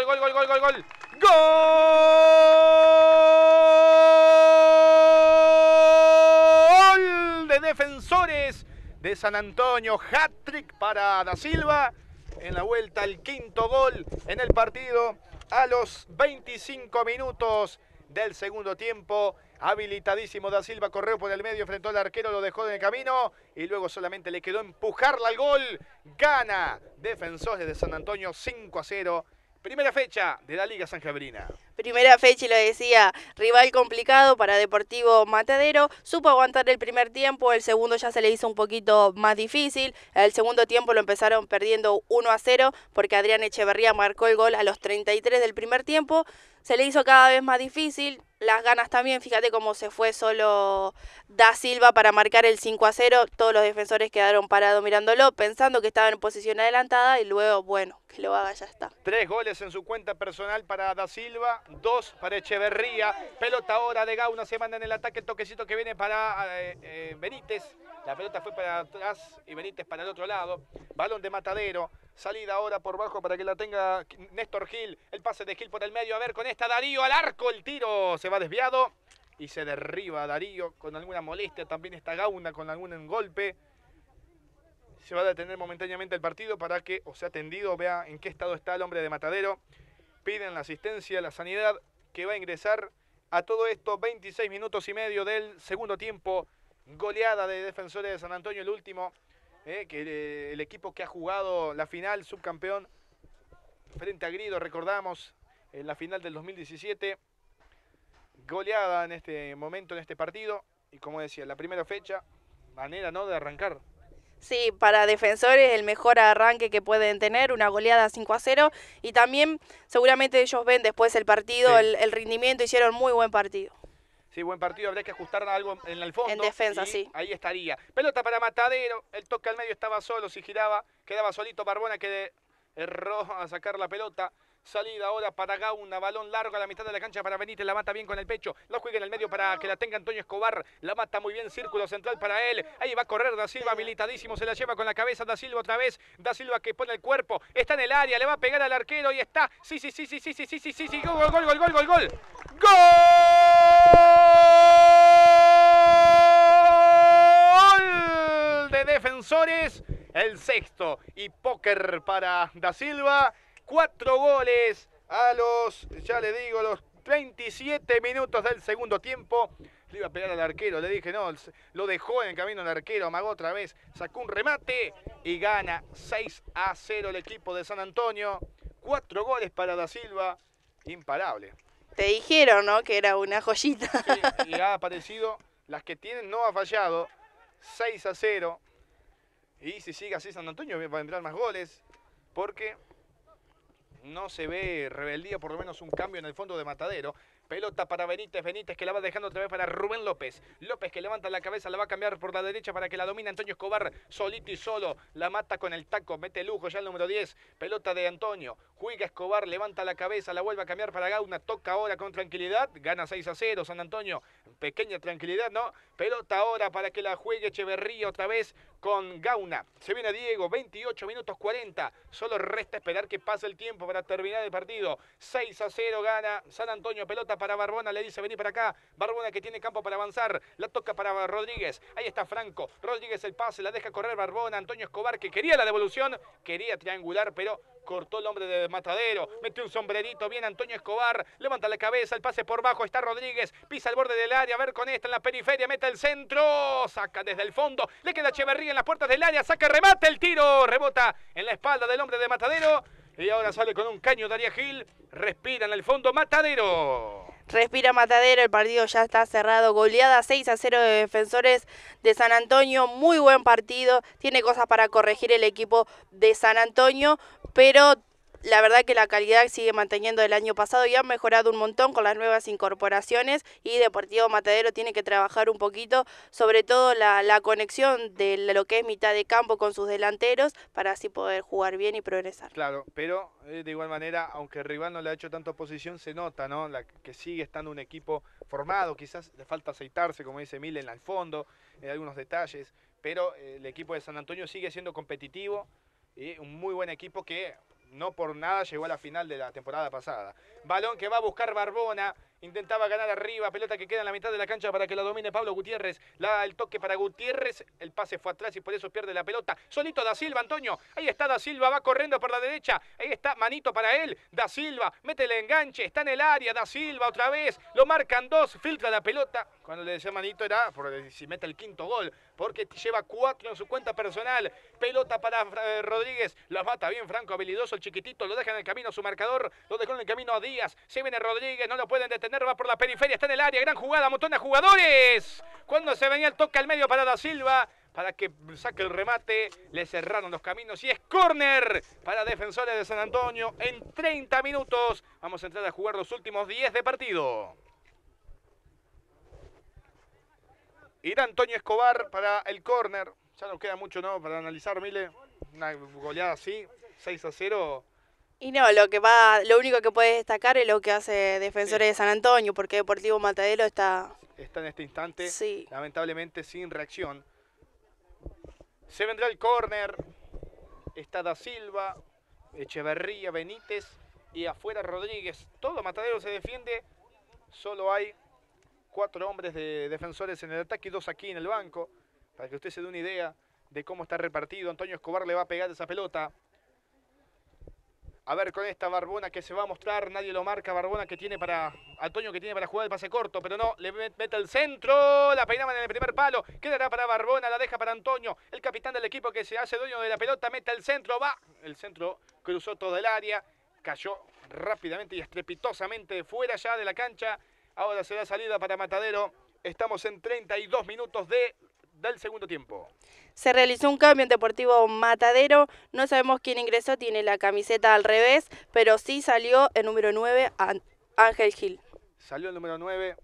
de Defensores de San Antonio, hat-trick para Da Silva, en la vuelta el quinto gol en el partido. A los 25 minutos del segundo tiempo, habilitadísimo Da Silva, corrió por el medio, enfrentó al arquero, lo dejó en el camino y luego solamente le quedó empujarla al gol. Gana Defensores de San Antonio 5-0. Primera fecha de la Liga Sanjabrina. Primera fecha, y lo decía, rival complicado para Deportivo Matadero. Supo aguantar el primer tiempo, el segundo ya se le hizo un poquito más difícil. El segundo tiempo lo empezaron perdiendo 1-0 porque Adrián Echeverría marcó el gol a los 33 del primer tiempo. Se le hizo cada vez más difícil, las ganas también, fíjate cómo se fue solo Da Silva para marcar el 5-0, todos los defensores quedaron parados mirándolo, pensando que estaba en posición adelantada y luego, bueno, que lo haga, ya está. 3 goles en su cuenta personal para Da Silva, 2 para Echeverría, pelota ahora de Gauna, se manda en el ataque, el toquecito que viene para Benítez, la pelota fue para atrás y Benítez para el otro lado, balón de Matadero. Salida ahora por bajo para que la tenga Néstor Gil. El pase de Gil por el medio. A ver con esta Darío al arco. El tiro se va desviado y se derriba Darío con alguna molestia. También está Gauna con algún golpe. Se va a detener momentáneamente el partido para que, o sea, tendido, vea en qué estado está el hombre de Matadero. Piden la asistencia, la sanidad que va a ingresar a todo esto. 26 minutos y medio del segundo tiempo. Goleada de Defensores de San Antonio, el último. Que el equipo que ha jugado la final, subcampeón, frente a Grido, recordamos, en la final del 2017, goleada en este momento, en este partido, y como decía, la primera fecha, manera no de arrancar. Sí, para Defensores el mejor arranque que pueden tener, una goleada 5-0, y también seguramente ellos ven después el partido, sí, el rendimiento, hicieron muy buen partido. Sí, buen partido, habría que ajustar algo en el fondo. En defensa, sí. Ahí estaría. Pelota para Matadero, el toque al medio estaba solo, si giraba, quedaba solito Barbona que erró a sacar la pelota. Salida ahora para Gauna, balón largo a la mitad de la cancha para Benítez, la mata bien con el pecho, la juega en el medio para que la tenga Antonio Escobar, la mata muy bien, círculo central para él, ahí va a correr Da Silva, habilitadísimo, se la lleva con la cabeza Da Silva otra vez, Da Silva que pone el cuerpo, está en el área, le va a pegar al arquero y está, sí, gol de Defensores, el sexto y póker para Da Silva. 4 goles a los, ya le digo, los 27 minutos del segundo tiempo. Le iba a pegar al arquero, le dije no, lo dejó en el camino el arquero, amagó otra vez, sacó un remate y gana 6-0 el equipo de San Antonio. 4 goles para Da Silva, imparable. Te dijeron, ¿no? Que era una joyita. Sí, y ha aparecido, las que tienen no ha fallado, 6-0. Y si sigue así San Antonio va a entrar más goles, porque no se ve rebeldía, por lo menos un cambio en el fondo de Matadero. Pelota para Benítez, Benítez que la va dejando otra vez para Rubén López. López que levanta la cabeza, la va a cambiar por la derecha para que la domine Antonio Escobar. Solito y solo, la mata con el taco, mete lujo ya el número 10. Pelota de Antonio, juega Escobar, levanta la cabeza, la vuelve a cambiar para Gauna. Toca ahora con tranquilidad, gana 6-0 San Antonio. Pequeña tranquilidad, ¿no? Pelota ahora para que la juegue Echeverría otra vez con Gauna. Se viene Diego, 28 minutos 40. Solo resta esperar que pase el tiempo para terminar el partido. 6-0 gana San Antonio. Pelota para Barbona, le dice vení para acá. Barbona que tiene campo para avanzar. La toca para Rodríguez. Ahí está Franco. Rodríguez el pase, la deja correr Barbona. Antonio Escobar que quería la devolución. Quería triangular, pero cortó el hombre de Matadero. Mete un sombrerito bien Antonio Escobar. Levanta la cabeza, el pase por bajo. Está Rodríguez. Pisa el borde del área. A ver con esta en la periferia. Mete el centro. Saca desde el fondo. Le queda Echeverría en las puertas del área. Saca, remate el tiro. Rebota en la espalda del hombre de Matadero. Y ahora sale con un caño Daría Gil. Respira en el fondo Matadero. Respira Matadero, el partido ya está cerrado. Goleada 6-0 de Defensores de San Antonio. Muy buen partido. Tiene cosas para corregir el equipo de San Antonio, pero la verdad que la calidad sigue manteniendo el año pasado y ha mejorado un montón con las nuevas incorporaciones, y Deportivo Matadero tiene que trabajar un poquito, sobre todo la conexión de lo que es mitad de campo con sus delanteros, para así poder jugar bien y progresar. Claro, pero de igual manera, aunque el rival no le ha hecho tanta oposición, se nota, ¿no? Que sigue estando un equipo formado, quizás le falta aceitarse, como dice Milen, al fondo, en algunos detalles, pero el equipo de San Antonio sigue siendo competitivo y un muy buen equipo que no por nada llegó a la final de la temporada pasada. Balón que va a buscar Barbona. Intentaba ganar arriba. Pelota que queda en la mitad de la cancha para que la domine Pablo Gutiérrez. El toque para Gutiérrez. El pase fue atrás y por eso pierde la pelota. Solito Da Silva, Antonio. Ahí está Da Silva. Va corriendo por la derecha. Ahí está Manito para él. Da Silva. Mete el enganche. Está en el área. Da Silva otra vez. Lo marcan dos. Filtra la pelota. Cuando le decía Manito era por si mete el quinto gol. Porque lleva 4 en su cuenta personal. Pelota para Rodríguez. La mata bien Franco, habilidoso el chiquitito. Lo deja en el camino su marcador. Lo dejó en el camino a Díaz. Se viene Rodríguez. No lo pueden detener. Va por la periferia. Está en el área. Gran jugada. Montón de jugadores. Cuando se venía el toque al medio para Da Silva, para que saque el remate, le cerraron los caminos y es córner para Defensores de San Antonio. En 30 minutos vamos a entrar a jugar los últimos 10 de partido. Irá Antonio Escobar para el córner. Ya no queda mucho, ¿no?, para analizar, Mile. Una goleada así, 6-0. Y no, lo único que puedes destacar es lo que hace Defensores de San Antonio, porque Deportivo Matadero está en este instante, sí, lamentablemente sin reacción. Se vendrá el córner. Está Da Silva, Echeverría, Benítez y afuera Rodríguez. Todo Matadero se defiende. Solo hay 4 hombres de Defensores en el ataque y 2 aquí en el banco. Para que usted se dé una idea de cómo está repartido. Antonio Escobar le va a pegar esa pelota. A ver con esta Barbona que se va a mostrar. Nadie lo marca. Barbona que tiene para... Antonio que tiene para jugar el pase corto. Pero no, le mete el centro. La peinaban en el primer palo. Quedará para Barbona. La deja para Antonio. El capitán del equipo que se hace dueño de la pelota. Mete el centro. Va. El centro cruzó todo el área. Cayó rápidamente y estrepitosamente de fuera ya de la cancha. Ahora será salida para Matadero. Estamos en 32 minutos del segundo tiempo. Se realizó un cambio en Deportivo Matadero. No sabemos quién ingresó, tiene la camiseta al revés, pero sí salió el número 9, Ángel Gil. Salió el número 9.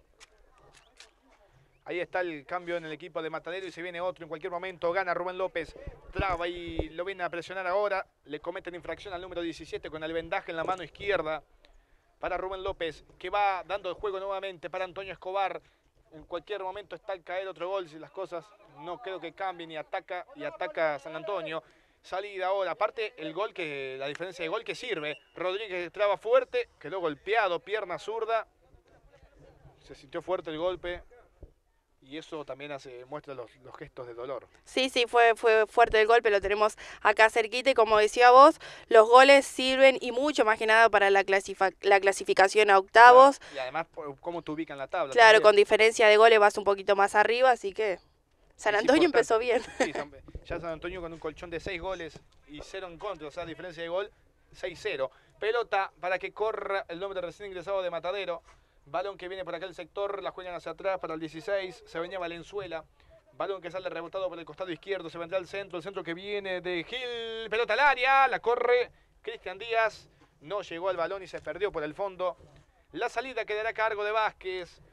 Ahí está el cambio en el equipo de Matadero y se viene otro en cualquier momento. Gana Rubén López, traba y lo viene a presionar ahora. Le cometen infracción al número 17 con el vendaje en la mano izquierda. Para Rubén López, que va dando el juego nuevamente para Antonio Escobar. En cualquier momento está al caer otro gol, si las cosas no creo que cambien, y ataca San Antonio. Salida ahora, aparte la diferencia de gol que sirve. Rodríguez traba fuerte, quedó golpeado, pierna zurda. Se sintió fuerte el golpe. y eso también muestra los gestos de dolor. Sí, fue fuerte el golpe, lo tenemos acá cerquita y como decía vos, los goles sirven y mucho más que nada para la clasificación a octavos. Claro, y además, cómo te ubican la tabla. Claro, también. con diferencia de goles vas un poquito más arriba, así que San Antonio empezó bien. Sí, ya San Antonio con un colchón de 6 goles y 0 en contra, o sea, diferencia de gol 6-0. Pelota para que corra el nombre recién ingresado de Matadero. Balón que viene por aquel sector, la juegan hacia atrás para el 16, se venía Valenzuela. Balón que sale rebotado por el costado izquierdo, se vendrá al centro, el centro que viene de Gil, pelota al área, la corre Cristian Díaz, no llegó al balón y se perdió por el fondo. La salida quedará a cargo de Vázquez,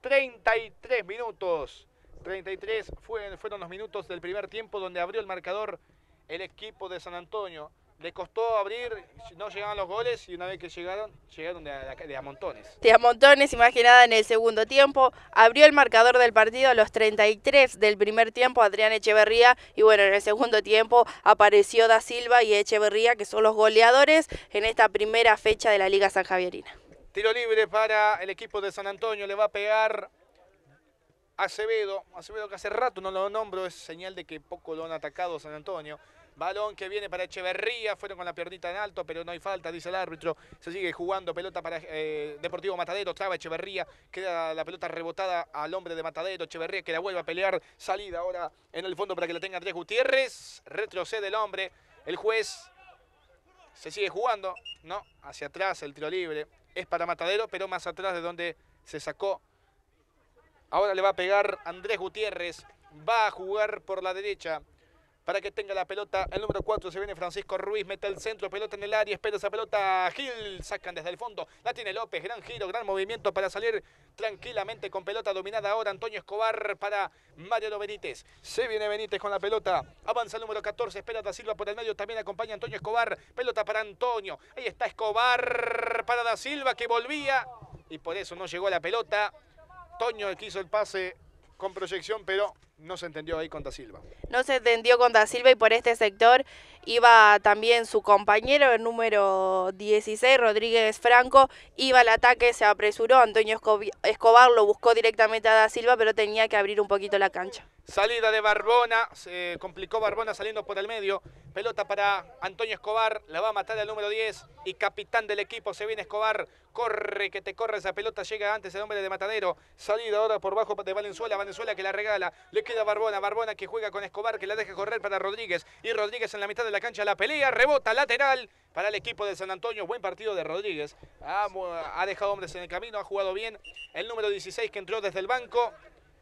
33 minutos, 33 fueron los minutos del primer tiempo donde abrió el marcador el equipo de San Antonio. Le costó abrir, no llegaban los goles y una vez que llegaron de a montones. De a montones, y más que nada en el segundo tiempo. Abrió el marcador del partido a los 33 del primer tiempo Adrián Echeverría y bueno, en el segundo tiempo apareció Da Silva y Echeverría, que son los goleadores en esta primera fecha de la Liga Sanjavierina. Tiro libre para el equipo de San Antonio, le va a pegar Acevedo que hace rato no lo nombro, es señal de que poco lo han atacado San Antonio. Balón que viene para Echeverría, fueron con la piernita en alto, pero no hay falta, dice el árbitro. Se sigue jugando, pelota para Deportivo Matadero, traba Echeverría, queda la pelota rebotada al hombre de Matadero, Echeverría que la vuelve a pelear, salida ahora en el fondo para que la tenga Andrés Gutiérrez, retrocede el hombre, el juez se sigue jugando, no, hacia atrás el tiro libre, es para Matadero, pero más atrás de donde se sacó. Ahora le va a pegar Andrés Gutiérrez, va a jugar por la derecha. Para que tenga la pelota, el número 4 se viene Francisco Ruiz, mete el centro, pelota en el área, espera esa pelota, Gil, sacan desde el fondo, la tiene López, gran giro, gran movimiento para salir tranquilamente con pelota dominada ahora Antonio Escobar para Mariano Benítez, se viene Benítez con la pelota, avanza el número 14, espera Da Silva por el medio, también acompaña Antonio Escobar, pelota para Antonio, ahí está Escobar para Da Silva que volvía y por eso no llegó a la pelota, Toño que hizo el pase con proyección, pero no se entendió ahí con Da Silva. No se entendió con Da Silva y por este sector iba también su compañero, el número 16, Rodríguez Franco, iba al ataque, se apresuró, Antonio Escobar lo buscó directamente a Da Silva, pero tenía que abrir un poquito la cancha. Salida de Barbona, se complicó Barbona saliendo por el medio, pelota para Antonio Escobar, la va a matar el número 10 y capitán del equipo, se viene Escobar, corre que te corre esa pelota, llega antes el hombre de Matadero, salida ahora por bajo de Valenzuela que la regala, le queda Barbona que juega con Escobar, que la deja correr para Rodríguez, y Rodríguez en la mitad de la cancha la pelea, rebota lateral para el equipo de San Antonio, buen partido de Rodríguez, ha dejado hombres en el camino, ha jugado bien, el número 16 que entró desde el banco.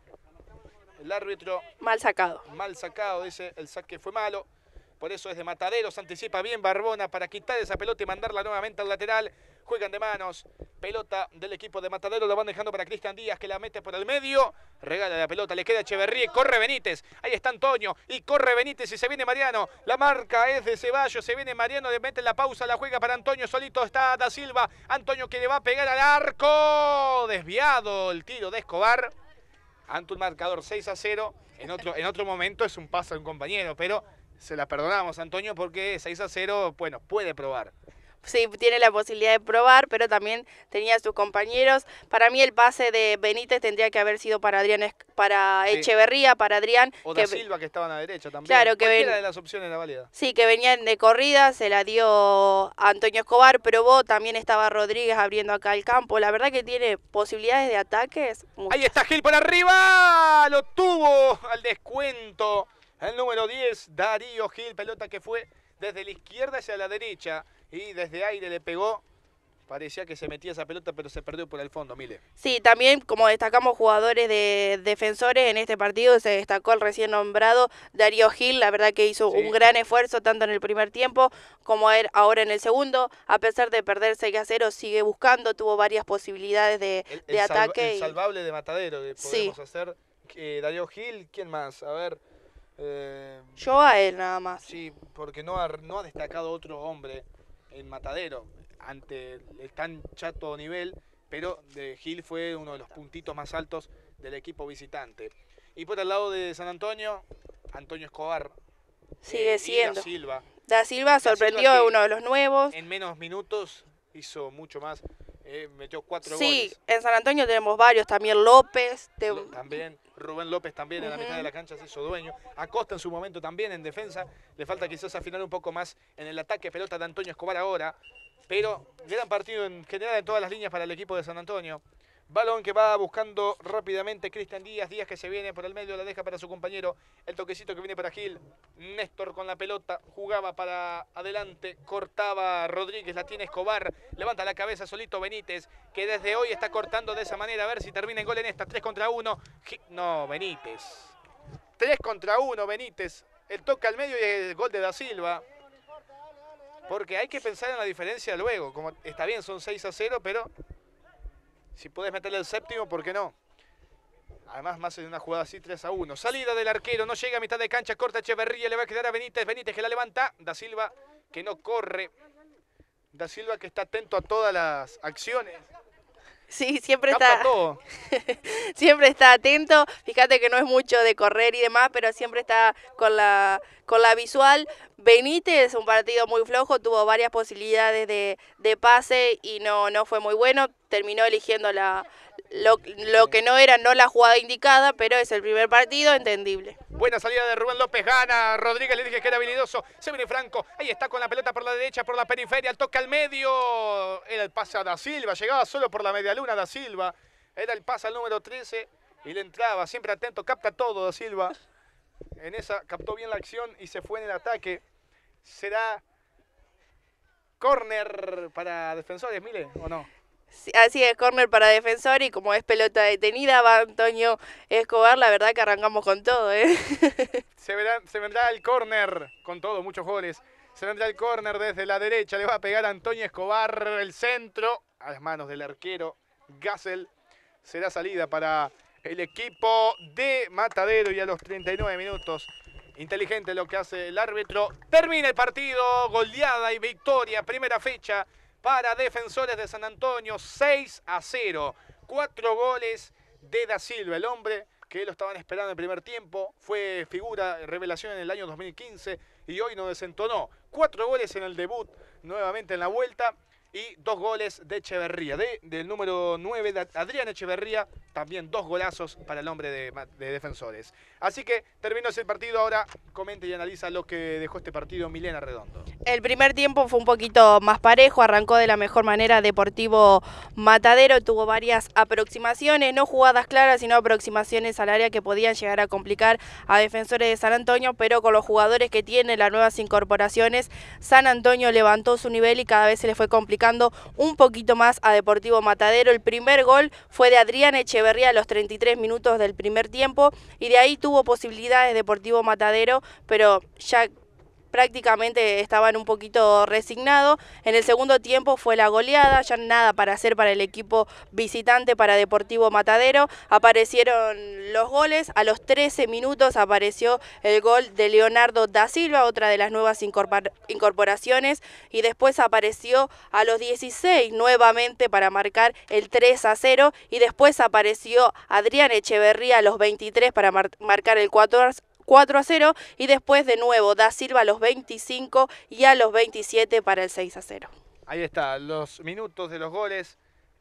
El árbitro... Mal sacado, dice, el saque fue malo. Por eso es de Matadero, se anticipa bien Barbona para quitar esa pelota y mandarla nuevamente al lateral. Juegan de manos, pelota del equipo de Matadero, lo van dejando para Cristian Díaz que la mete por el medio. Regala la pelota, le queda Echeverría y corre Benítez. Ahí está Antonio y corre Benítez y se viene Mariano. La marca es de Ceballos, se viene Mariano, le mete la pausa, la juega para Antonio, solito está Da Silva. Antonio que le va a pegar al arco. Desviado el tiro de Escobar. Ante un marcador 6-0, en otro momento es un paso de un compañero, pero se la perdonamos a Antonio porque 6-0, bueno, puede probar. Sí, tiene la posibilidad de probar, pero también tenía a sus compañeros. Para mí el pase de Benítez tendría que haber sido para Echeverría, para Adrián. O Da Silva que estaba a la derecha también. Claro, cualquiera de las opciones era válida. Sí, que venían de corrida, se la dio a Antonio Escobar, probó, también estaba Rodríguez abriendo acá el campo. La verdad que tiene posibilidades de ataques. Ahí está Gil por arriba, lo tuvo al descuento. El número 10, Darío Gil, pelota que fue desde la izquierda hacia la derecha y desde aire le pegó. Parecía que se metía esa pelota, pero se perdió por el fondo, Mile. Sí, también como destacamos jugadores de defensores en este partido, se destacó el recién nombrado Darío Gil, la verdad que hizo un gran esfuerzo tanto en el primer tiempo como ahora en el segundo. A pesar de perder 6-0, sigue buscando, tuvo varias posibilidades de ataque. El salvable de Matadero que podemos hacer. Darío Gil, ¿quién más? A ver... yo a él nada más. Sí, porque no ha destacado otro hombre en Matadero ante el tan chato nivel, pero de Gil fue uno de los puntitos más altos del equipo visitante. Y por el lado de San Antonio, Antonio Escobar. Sigue siendo. Da Silva sorprendió a uno de los nuevos. En menos minutos hizo mucho más metió 4 Sí, goles. en San Antonio tenemos varios, también López. También Rubén López también en la mitad de la cancha se hizo dueño. Acosta en su momento también en defensa. Le falta quizás afinar un poco más en el ataque. Pelota de Antonio Escobar ahora. Pero gran partido en general en todas las líneas para el equipo de San Antonio. Balón que va buscando rápidamente Cristian Díaz. Díaz que se viene por el medio, la deja para su compañero. El toquecito que viene para Gil. Néstor con la pelota. Jugaba para adelante. Cortaba Rodríguez. La tiene Escobar. Levanta la cabeza solito Benítez. Que desde hoy está cortando de esa manera. A ver si termina el gol en esta. 3 contra 1. No, Benítez. 3 contra 1 Benítez. El toque al medio y el gol de Da Silva. Porque hay que pensar en la diferencia luego. Como está bien, son 6-0, pero si podés meterle el séptimo, ¿por qué no? Además, más en una jugada así, 3-1. Salida del arquero, no llega a mitad de cancha, corta Echeverría, le va a quedar a Benítez. Benítez que la levanta, Da Silva que no corre. Da Silva que está atento a todas las acciones. Sí, siempre Capta está, todo. siempre está atento. Fíjate que no es mucho de correr y demás, pero siempre está con la visual. Benítez, un partido muy flojo, tuvo varias posibilidades de pase y no fue muy bueno. Terminó eligiendo lo que no era, no la jugada indicada, pero es el primer partido, entendible. Buena salida de Rubén López, gana Rodríguez, le dije que era habilidoso, se viene Franco, ahí está con la pelota por la derecha, por la periferia, toca al medio, era el pase a Da Silva, llegaba solo por la media luna Da Silva, era el pase al número 13 y le entraba, siempre atento, capta todo Da Silva, en esa captó bien la acción y se fue en el ataque, será córner para Defensores, Mile, ¿o no? Sí, así es, córner para Defensor y como es pelota detenida, va Antonio Escobar, la verdad que arrancamos con todo, ¿eh? Se vendrá el córner, con todo, muchos goles. Se vendrá el córner desde la derecha, le va a pegar a Antonio Escobar, el centro, a las manos del arquero Gassel. Será salida para el equipo de Matadero y a los 39 minutos. Inteligente lo que hace el árbitro. Termina el partido, goleada y victoria, primera fecha para Defensores de San Antonio, 6-0. 4 goles de Da Silva, el hombre que lo estaban esperando en el primer tiempo. Fue figura, revelación en el año 2015 y hoy nos desentonó. 4 goles en el debut, nuevamente en la vuelta. Y 2 goles de Echeverría, del número 9 de Adrián Echeverría, también 2 golazos para el hombre de Defensores. Así que terminó ese partido, ahora comenta y analiza lo que dejó este partido Milena Redondo. El primer tiempo fue un poquito más parejo, arrancó de la mejor manera Deportivo Matadero, tuvo varias aproximaciones, no jugadas claras, sino aproximaciones al área que podían llegar a complicar a Defensores de San Antonio, pero con los jugadores que tiene, las nuevas incorporaciones, San Antonio levantó su nivel y cada vez se le fue complicando un poquito más a Deportivo Matadero. El primer gol fue de Adrián Echeverría a los 33 minutos del primer tiempo y de ahí tuvo posibilidades Deportivo Matadero, pero ya prácticamente estaban un poquito resignados. En el segundo tiempo fue la goleada, ya nada para hacer para el equipo visitante, para Deportivo Matadero. Aparecieron los goles, a los 13 minutos apareció el gol de Leonardo Da Silva, otra de las nuevas incorporaciones, y después apareció a los 16 nuevamente para marcar el 3-0, y después apareció Adrián Echeverría a los 23 para marcar el 4-0 y después de nuevo Da Silva a los 25 y a los 27 para el 6-0. Ahí está, los minutos de los goles,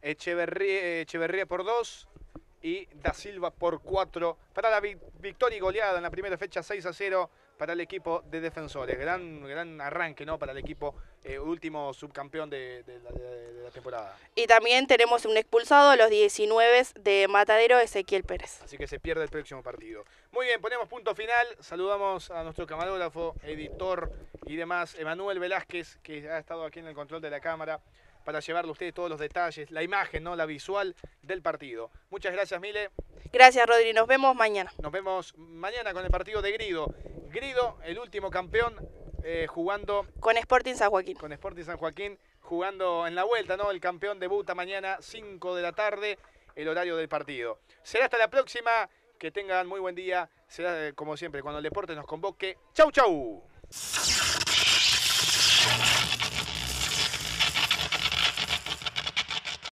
Echeverría por 2 y Da Silva por 4 para la victoria y goleada en la primera fecha, 6-0 para el equipo de Defensores. Gran arranque, ¿no?, para el equipo último subcampeón de la temporada. Y también tenemos un expulsado a los 19 de Matadero, Ezequiel Pérez. Así que se pierde el próximo partido. Muy bien, ponemos punto final. Saludamos a nuestro camarógrafo, editor y demás, Emanuel Velázquez, que ha estado aquí en el control de la cámara para llevarle a ustedes todos los detalles, la imagen, ¿no?, la visual del partido. Muchas gracias, Mile. Gracias, Rodri. Nos vemos mañana. Nos vemos mañana con el partido de Grido. Grido, el último campeón, jugando con Sporting San Joaquín. Con Sporting San Joaquín, jugando en la vuelta, ¿no? El campeón debuta mañana, 5 de la tarde, el horario del partido. Será hasta la próxima. Que tengan muy buen día. Será como siempre, cuando el deporte nos convoque. ¡Chau, chau!